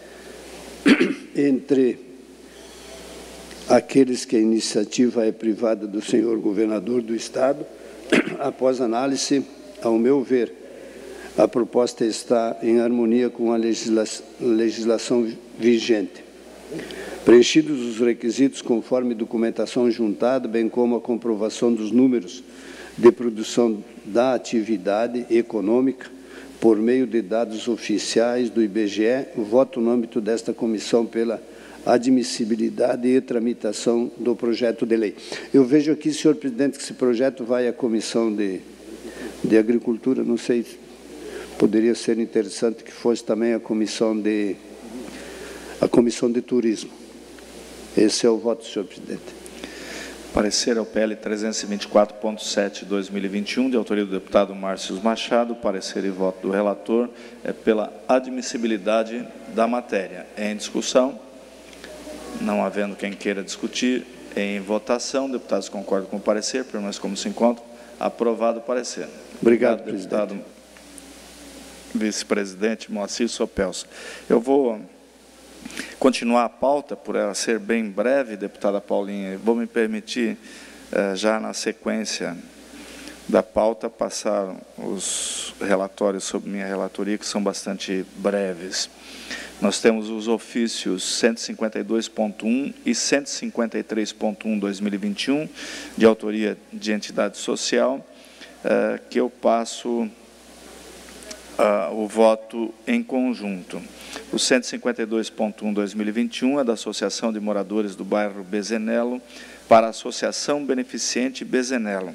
entre aqueles que a iniciativa é privada do senhor governador do Estado. Após análise, ao meu ver, a proposta está em harmonia com a legisla- legislação vigente. Preenchidos os requisitos conforme documentação juntada, bem como a comprovação dos números de produção da atividade econômica por meio de dados oficiais do I B G E, voto no âmbito desta comissão pela admissibilidade e tramitação do projeto de lei. Eu vejo aqui, senhor presidente, que esse projeto vai à Comissão de, de Agricultura, não sei, poderia ser interessante que fosse também a Comissão de, a Comissão de Turismo. Esse é o voto, senhor presidente. Parecer ao P L trezentos e vinte e quatro ponto sete barra dois mil e vinte e um, de autoria do deputado Márcio Machado. Parecer e voto do relator é pela admissibilidade da matéria. Em discussão, não havendo quem queira discutir, em votação, deputados concordam com o parecer, permanece como se encontra. Aprovado o parecer. Obrigado, Obrigado deputado vice-presidente Moacir Sopelso. Eu vou continuar a pauta, por ela ser bem breve, deputada Paulinha. Vou me permitir, eh, já na sequência da pauta, passar os relatórios sobre minha relatoria, que são bastante breves. Nós temos os ofícios cento e cinquenta e dois ponto um e cento e cinquenta e três ponto um barra dois mil e vinte e um, de autoria de entidade social, eh, que eu passo Uh, o voto em conjunto. O cento e cinquenta e dois ponto um barra dois mil e vinte e um é da Associação de Moradores do Bairro Bezenelo para a Associação Beneficente Bezenelo,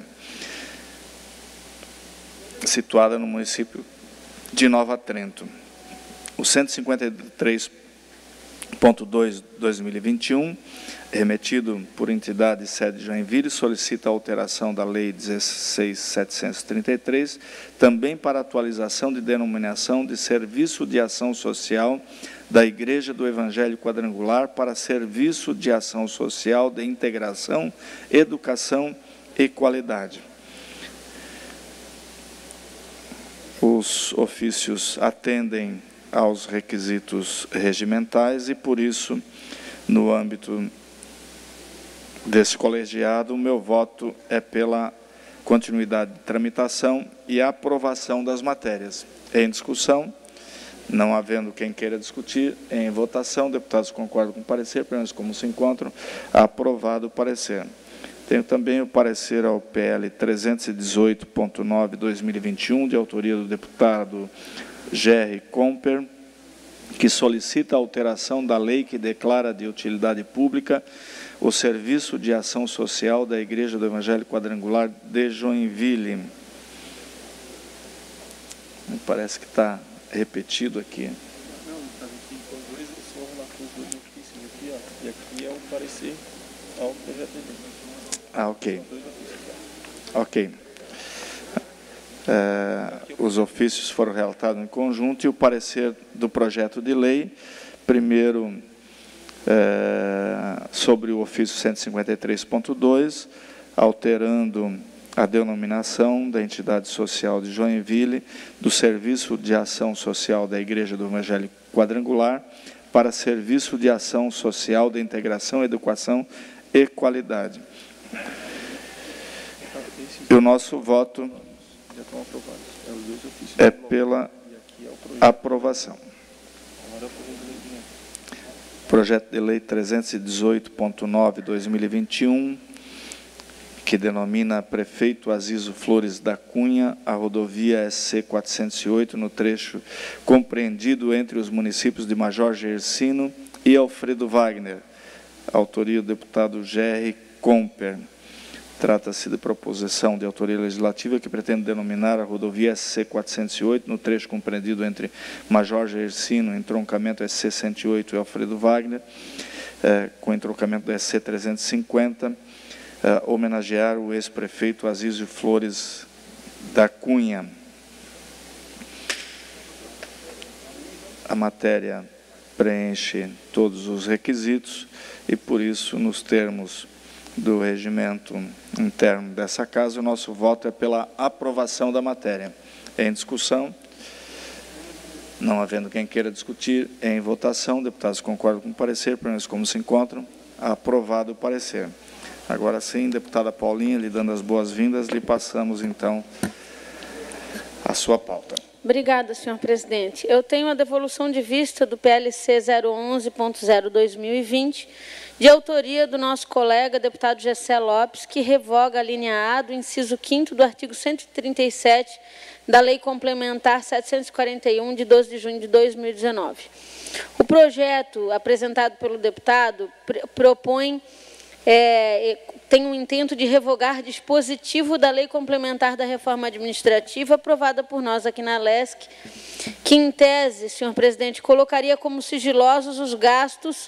situada no município de Nova Trento. O cento e cinquenta e três ponto dois barra dois mil e vinte e um, remetido por entidade sede de Joinville, solicita a alteração da Lei dezesseis mil setecentos e trinta e três, também para atualização de denominação de Serviço de Ação Social da Igreja do Evangelho Quadrangular para Serviço de Ação Social de Integração, Educação e Qualidade. Os ofícios atendem aos requisitos regimentais e, por isso, no âmbito desse colegiado, o meu voto é pela continuidade de tramitação e aprovação das matérias. Em discussão, não havendo quem queira discutir, em votação, deputados concordam com o parecer, pelo menos como se encontram, aprovado o parecer. Tenho também o parecer ao P L trezentos e dezoito ponto nove barra dois mil e vinte e um, de autoria do deputado Gerry Comper, que solicita a alteração da lei que declara de utilidade pública o Serviço de Ação Social da Igreja do Evangelho Quadrangular de Joinville. Me parece que está repetido aqui. Não, está aqui com dois, só relatos do ofício aqui, ó, e aqui é o parecer ao projeto de lei. Ah, ok. Ok. É, os ofícios foram relatados em conjunto e o parecer do projeto de lei, primeiro, é, sobre o ofício cento e cinquenta e três ponto dois, alterando a denominação da entidade social de Joinville, do Serviço de Ação Social da Igreja do Evangelho Quadrangular, para Serviço de Ação Social de Integração, Educação e Qualidade. E o nosso voto já estão aprovados. É, os dois ofícios é pela e aqui é o projeto. aprovação. Agora é o projeto de lei. Projeto de lei trezentos e dezoito ponto nove barra dois mil e vinte e um, que denomina Prefeito Azizo Flores da Cunha a rodovia S C quatrocentos e oito, no trecho compreendido entre os municípios de Major Gersino e Alfredo Wagner. Autoria do deputado Gerry Comper. Trata-se de proposição de autoria legislativa que pretende denominar a rodovia S C quatrocentos e oito, no trecho compreendido entre Major Gersino, entroncamento S C cento e oito e Alfredo Wagner, eh, com entroncamento da S C trezentos e cinquenta, eh, homenagear o ex-prefeito Azizo Flores da Cunha. A matéria preenche todos os requisitos e, por isso, nos termos do regimento interno dessa casa, o nosso voto é pela aprovação da matéria. Em discussão, não havendo quem queira discutir, em votação, deputados concordam com o parecer, pelo menos como se encontram, aprovado o parecer. Agora sim, deputada Paulinha, lhe dando as boas-vindas, lhe passamos, então, a sua pauta. Obrigada, senhor presidente. Eu tenho a devolução de vista do P L C zero onze ponto zero dois mil e vinte, de autoria do nosso colega, deputado Gessé Lopes, que revoga a linha A do inciso quinto do artigo cento e trinta e sete da Lei Complementar setecentos e quarenta e um, de doze de junho de dois mil e dezenove. O projeto apresentado pelo deputado propõe, é, tem um intento de revogar dispositivo da Lei Complementar da Reforma Administrativa, aprovada por nós aqui na Lesc, que, em tese, senhor presidente, colocaria como sigilosos os gastos,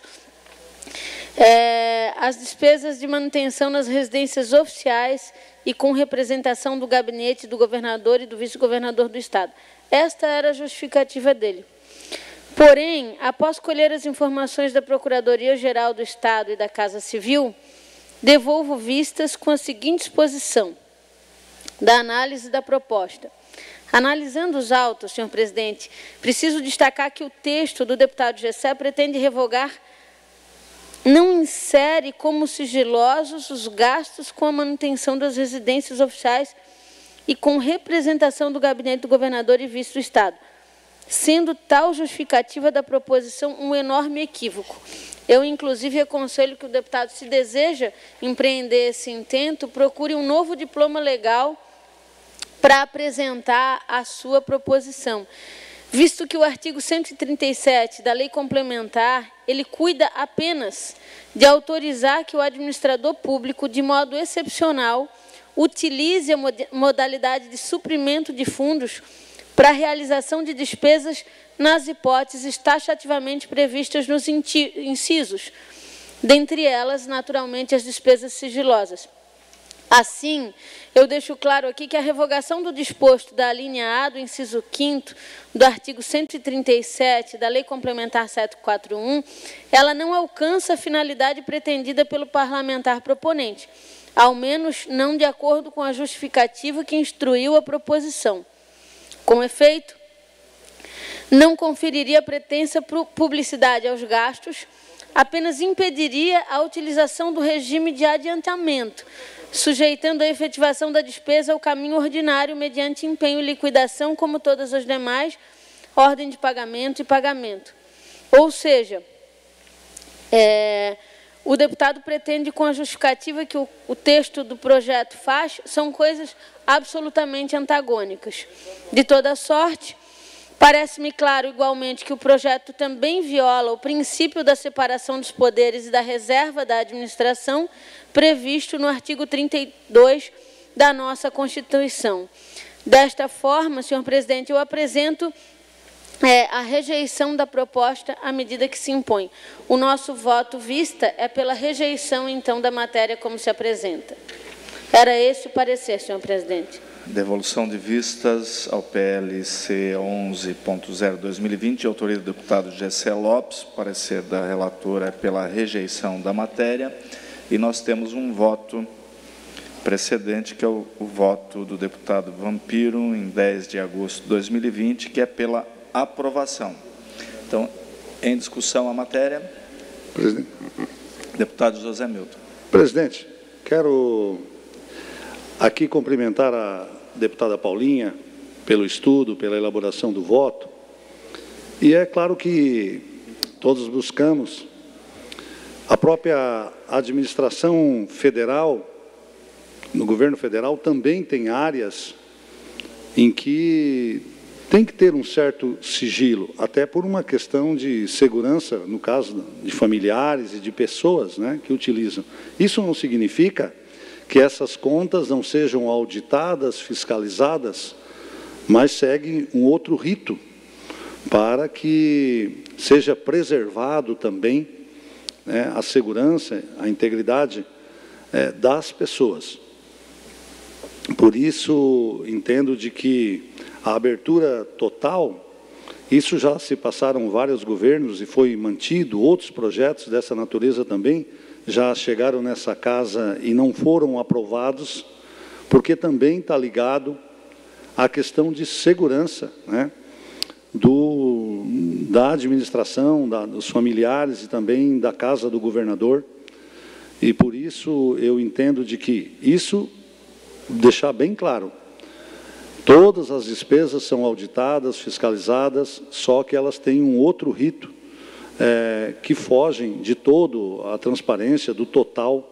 é, as despesas de manutenção nas residências oficiais e com representação do gabinete do governador e do vice-governador do Estado. Esta era a justificativa dele. Porém, após colher as informações da Procuradoria-Geral do Estado e da Casa Civil, devolvo vistas com a seguinte exposição da análise da proposta. Analisando os autos, senhor presidente, preciso destacar que o texto do deputado Gessé pretende revogar, não insere como sigilosos os gastos com a manutenção das residências oficiais e com representação do gabinete do governador e vice do Estado, sendo tal justificativa da proposição um enorme equívoco. Eu, inclusive, aconselho que o deputado, se deseja empreender esse intento, procure um novo diploma legal para apresentar a sua proposição, visto que o artigo cento e trinta e sete da Lei Complementar, ele cuida apenas de autorizar que o administrador público, de modo excepcional, utilize a modalidade de suprimento de fundos para a realização de despesas nas hipóteses taxativamente previstas nos incisos, dentre elas, naturalmente, as despesas sigilosas. Assim, eu deixo claro aqui que a revogação do disposto da linha A do inciso quinto do artigo cento e trinta e sete da Lei Complementar setecentos e quarenta e um, ela não alcança a finalidade pretendida pelo parlamentar proponente, ao menos não de acordo com a justificativa que instruiu a proposição. Com efeito, não conferiria pretensa publicidade aos gastos, apenas impediria a utilização do regime de adiantamento, sujeitando a efetivação da despesa ao caminho ordinário mediante empenho e liquidação, como todas as demais, ordem de pagamento e pagamento. Ou seja, é, o deputado pretende, com a justificativa que o, o texto do projeto faz, são coisas absolutamente antagônicas. De toda sorte, parece-me claro, igualmente, que o projeto também viola o princípio da separação dos poderes e da reserva da administração, previsto no artigo trinta e dois da nossa Constituição. Desta forma, senhor presidente, eu apresento é, a rejeição da proposta à medida que se impõe. O nosso voto vista é pela rejeição, então, da matéria como se apresenta. Era esse o parecer, senhor presidente. Devolução de vistas ao P L C onze ponto zero dois mil e vinte, de autoria do deputado Gessé Lopes. Parecer da relatora é pela rejeição da matéria. E nós temos um voto precedente, que é o, o voto do deputado Vampiro, em dez de agosto de dois mil e vinte, que é pela aprovação. Então, em discussão a matéria. Presidente. Deputado José Milton. Presidente, quero aqui cumprimentar a deputada Paulinha pelo estudo, pela elaboração do voto. E é claro que todos buscamos, a própria administração federal, no governo federal, também tem áreas em que tem que ter um certo sigilo, até por uma questão de segurança, no caso de familiares e de pessoas, né, que utilizam. Isso não significa que essas contas não sejam auditadas, fiscalizadas, mas seguem um outro rito para que seja preservado também, né, a segurança, a integridade é, das pessoas. Por isso, entendo de que a abertura total, isso já se passaram vários governos e foi mantido, outros projetos dessa natureza também já chegaram nessa casa e não foram aprovados, porque também está ligado à questão de segurança, né, do, da administração, da, dos familiares e também da casa do governador. E por isso eu entendo de que isso, deixar bem claro, Todas as despesas são auditadas, fiscalizadas, só que elas têm um outro rito é, que fogem de todo a transparência do total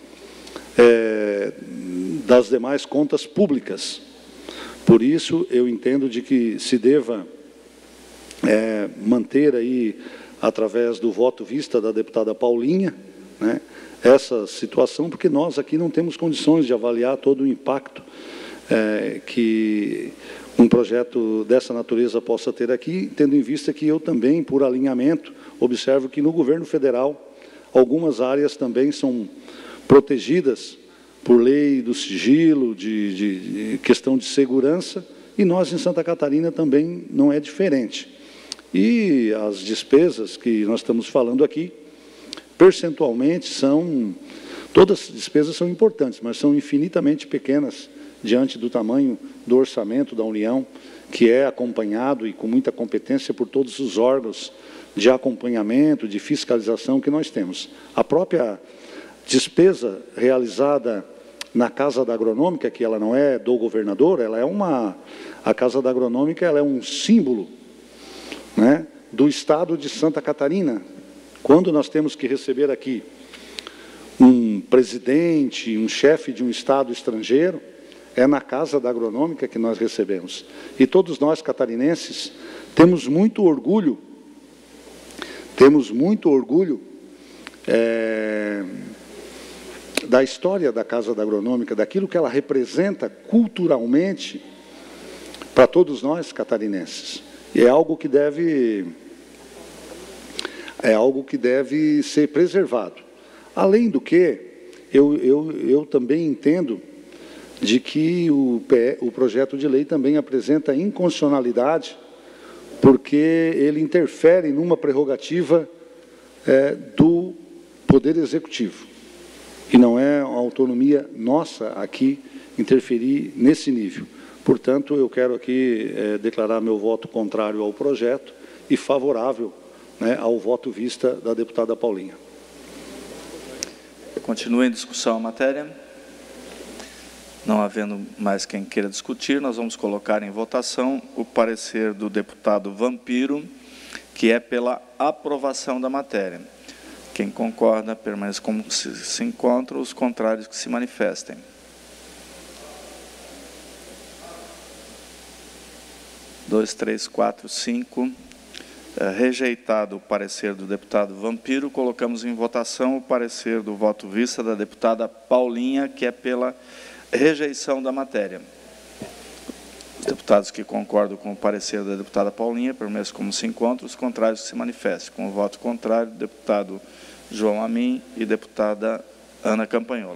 é, das demais contas públicas. Por isso, eu entendo de que se deva é, manter aí, através do voto vista da deputada Paulinha, né, essa situação, porque nós aqui não temos condições de avaliar todo o impacto é, que um projeto dessa natureza possa ter aqui, tendo em vista que eu também, por alinhamento, observo que no governo federal, algumas áreas também são protegidas por lei do sigilo, de, de, de questão de segurança, e nós em Santa Catarina também não é diferente. E as despesas que nós estamos falando aqui, percentualmente, são, todas as despesas são importantes, mas são infinitamente pequenas diante do tamanho do orçamento da União, que é acompanhado e com muita competência por todos os órgãos de acompanhamento, de fiscalização que nós temos. A própria despesa realizada na Casa da Agronômica, que ela não é do governador, ela é uma, a Casa da Agronômica ela é um símbolo, né, do Estado de Santa Catarina. Quando nós temos que receber aqui um presidente, um chefe de um Estado estrangeiro, é na Casa da Agronômica que nós recebemos. E todos nós, catarinenses, temos muito orgulho, temos muito orgulho é, da história da Casa da Agronômica, daquilo que ela representa culturalmente para todos nós, catarinenses. E é algo que deve, é algo que deve ser preservado. Além do que, eu, eu, eu também entendo de que o, o projeto de lei também apresenta inconstitucionalidade, porque ele interfere numa prerrogativa é, do Poder Executivo. E não é a autonomia nossa aqui interferir nesse nível. Portanto, eu quero aqui é, declarar meu voto contrário ao projeto e favorável, né, ao voto vista da deputada Paulinha. Continua em discussão a matéria. Não havendo mais quem queira discutir, nós vamos colocar em votação o parecer do deputado Vampiro, que é pela aprovação da matéria. Quem concorda, permaneça como se, se encontra, os contrários que se manifestem. Dois, três, quatro, cinco. É, rejeitado o parecer do deputado Vampiro, colocamos em votação o parecer do voto vista da deputada Paulinha, que é pela rejeição da matéria. Os deputados que concordam com o parecer da deputada Paulinha permaneçam como se encontram, os contrários que se manifestem. Com o voto contrário, deputado João Amin e deputada Ana Campanholo.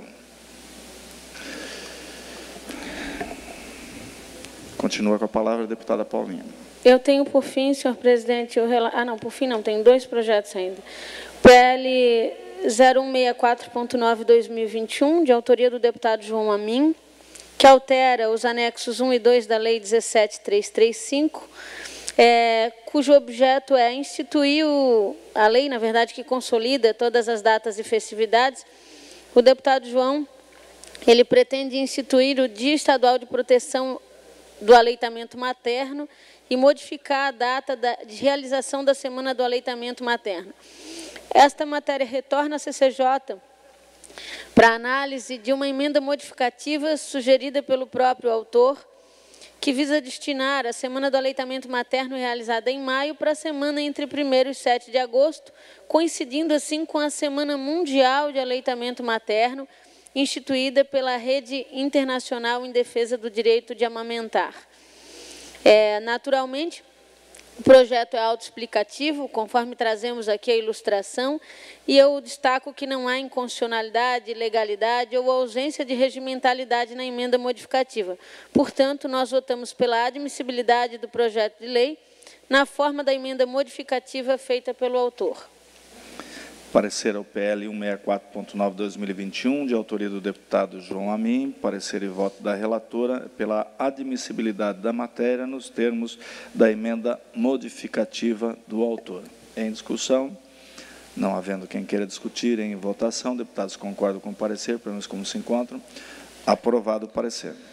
Continua com a palavra a deputada Paulinha. Eu tenho, por fim, senhor presidente, o rel... ah, não, por fim não, tenho dois projetos ainda. P L zero um seis quatro ponto nove barra dois mil e vinte e um, de autoria do deputado João Amin, que altera os anexos um e dois da Lei dezessete mil trezentos e trinta e cinco, é, cujo objeto é instituir o, a lei, na verdade, que consolida todas as datas e festividades. O deputado João, ele pretende instituir o Dia Estadual de Proteção do Aleitamento Materno e modificar a data da, de realização da Semana do Aleitamento Materno. Esta matéria retorna à C C J para análise de uma emenda modificativa sugerida pelo próprio autor, que visa destinar a Semana do Aleitamento Materno realizada em maio para a semana entre primeiro e sete de agosto, coincidindo assim com a Semana Mundial de Aleitamento Materno, instituída pela Rede Internacional em Defesa do Direito de Amamentar. É, naturalmente, o projeto é autoexplicativo, conforme trazemos aqui a ilustração, e eu destaco que não há inconstitucionalidade, ilegalidade ou ausência de regimentalidade na emenda modificativa. Portanto, nós votamos pela admissibilidade do projeto de lei na forma da emenda modificativa feita pelo autor. Parecer ao P L cento e sessenta e quatro ponto nove barra dois mil e vinte e um, de autoria do deputado João Amin, parecer e voto da relatora pela admissibilidade da matéria nos termos da emenda modificativa do autor. Em discussão, não havendo quem queira discutir, em votação, deputados concordam com o parecer, pelo menos como se encontram. Aprovado o parecer.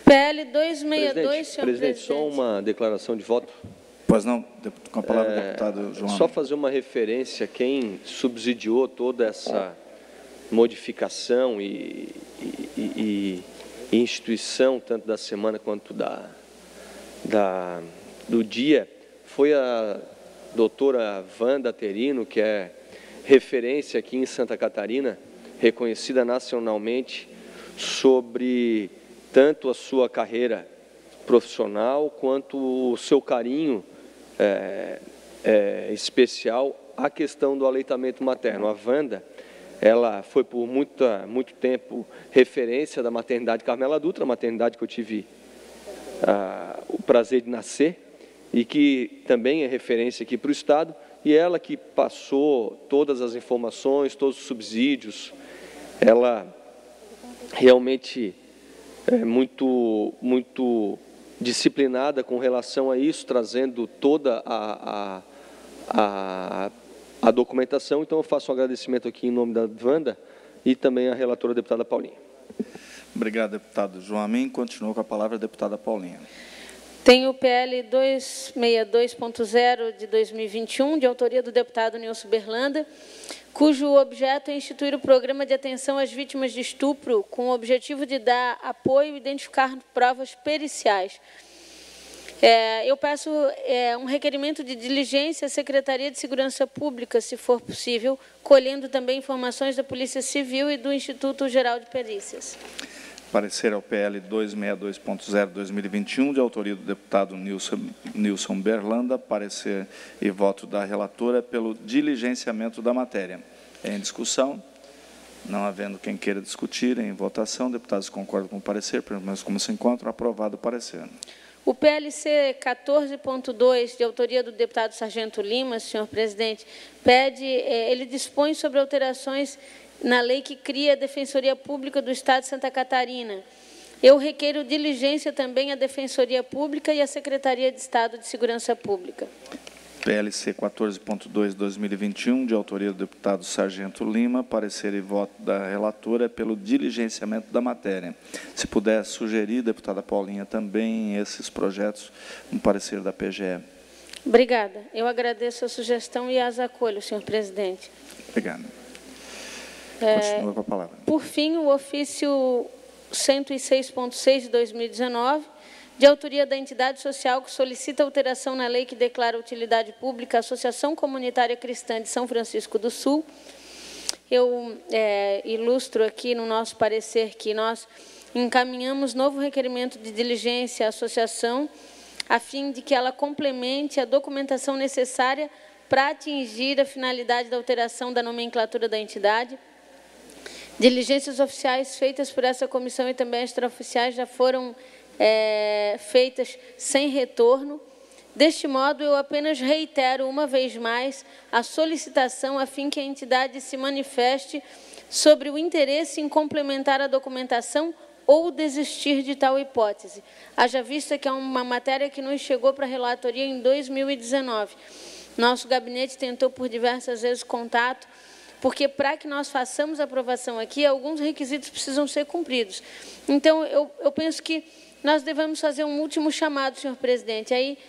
P L duzentos e sessenta e dois, senhor presidente, presidente. só uma declaração de voto. Pois não, com a palavra, É, deputado João. Só fazer uma referência a quem subsidiou toda essa modificação e, e, e, e instituição, tanto da semana quanto da, da, do dia, foi a doutora Wanda Terino, que é referência aqui em Santa Catarina, reconhecida nacionalmente, sobre tanto a sua carreira profissional quanto o seu carinho é, é, especial à questão do aleitamento materno. A Wanda, ela foi por muita, muito tempo referência da maternidade Carmela Dutra, a maternidade que eu tive ah, o prazer de nascer, e que também é referência aqui para o Estado, e ela que passou todas as informações, todos os subsídios, ela realmente é muito, muito disciplinada com relação a isso, trazendo toda a, a, a, a documentação. Então, eu faço um agradecimento aqui em nome da Wanda e também à relatora, a deputada Paulinha. Obrigado, deputado João Amin. Continua com a palavra a deputada Paulinha. Tem o P L duzentos e sessenta e dois ponto zero de dois mil e vinte e um, de autoria do deputado Nilson Berlanda, cujo objeto é instituir o programa de atenção às vítimas de estupro, com o objetivo de dar apoio e identificar provas periciais. É, eu peço é, um requerimento de diligência à Secretaria de Segurança Pública, se for possível, colhendo também informações da Polícia Civil e do Instituto Geral de Perícias. Parecer ao P L duzentos e sessenta e dois ponto zero de dois mil e vinte e um, de autoria do deputado Nilson, Nilson Berlanda, parecer e voto da relatora pelo diligenciamento da matéria. Em discussão, não havendo quem queira discutir, em votação, deputados concordam com o parecer, pelo menos como se encontram, aprovado o parecer. O P L C quatorze ponto dois, de autoria do deputado Sargento Lima, senhor presidente, pede, ele dispõe sobre alterações na lei que cria a Defensoria Pública do Estado de Santa Catarina. Eu requeiro diligência também à Defensoria Pública e à Secretaria de Estado de Segurança Pública. P L C quatorze ponto dois de dois mil e vinte e um, de autoria do deputado Sargento Lima, parecer e voto da relatora pelo diligenciamento da matéria. Se puder sugerir, deputada Paulinha, também esses projetos, um parecer da P G E. Obrigada. Eu agradeço a sugestão e as acolho, senhor presidente. Obrigado. Continua com a palavra. Por fim, o ofício cento e seis ponto seis de dois mil e dezenove, de autoria da entidade social que solicita alteração na lei que declara utilidade pública a Associação Comunitária Cristã de São Francisco do Sul. Eu é, ilustro aqui no nosso parecer que nós encaminhamos novo requerimento de diligência à associação, a fim de que ela complemente a documentação necessária para atingir a finalidade da alteração da nomenclatura da entidade. Diligências oficiais feitas por essa comissão e também extraoficiais já foram é, feitas sem retorno. Deste modo, eu apenas reitero uma vez mais a solicitação a fim que a entidade se manifeste sobre o interesse em complementar a documentação ou desistir de tal hipótese. Haja vista que é uma matéria que nos chegou para a relatoria em dois mil e dezenove. Nosso gabinete tentou por diversas vezes contato, porque para que nós façamos a aprovação aqui, alguns requisitos precisam ser cumpridos. Então, eu, eu penso que nós devemos fazer um último chamado, senhor presidente, aí,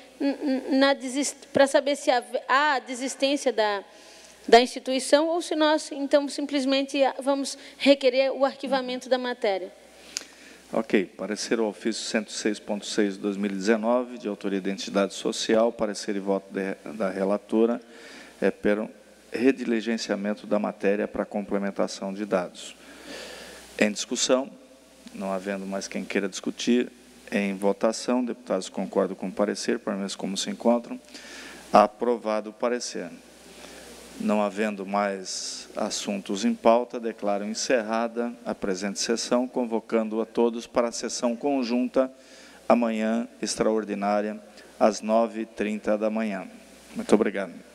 para saber se há, há desistência da, da instituição ou se nós, então, simplesmente vamos requerer o arquivamento da matéria. Ok. Parecer ao ofício cento e seis ponto seis de dois mil e dezenove, de autoria da entidade social, parecer e voto de, da relatora, é pelo rediligenciamento da matéria para complementação de dados. Em discussão, não havendo mais quem queira discutir, em votação, deputados concordam com o parecer, pelo menos como se encontram, aprovado o parecer. Não havendo mais assuntos em pauta, declaro encerrada a presente sessão, convocando a todos para a sessão conjunta, amanhã, extraordinária, às nove e trinta da manhã. Muito obrigado.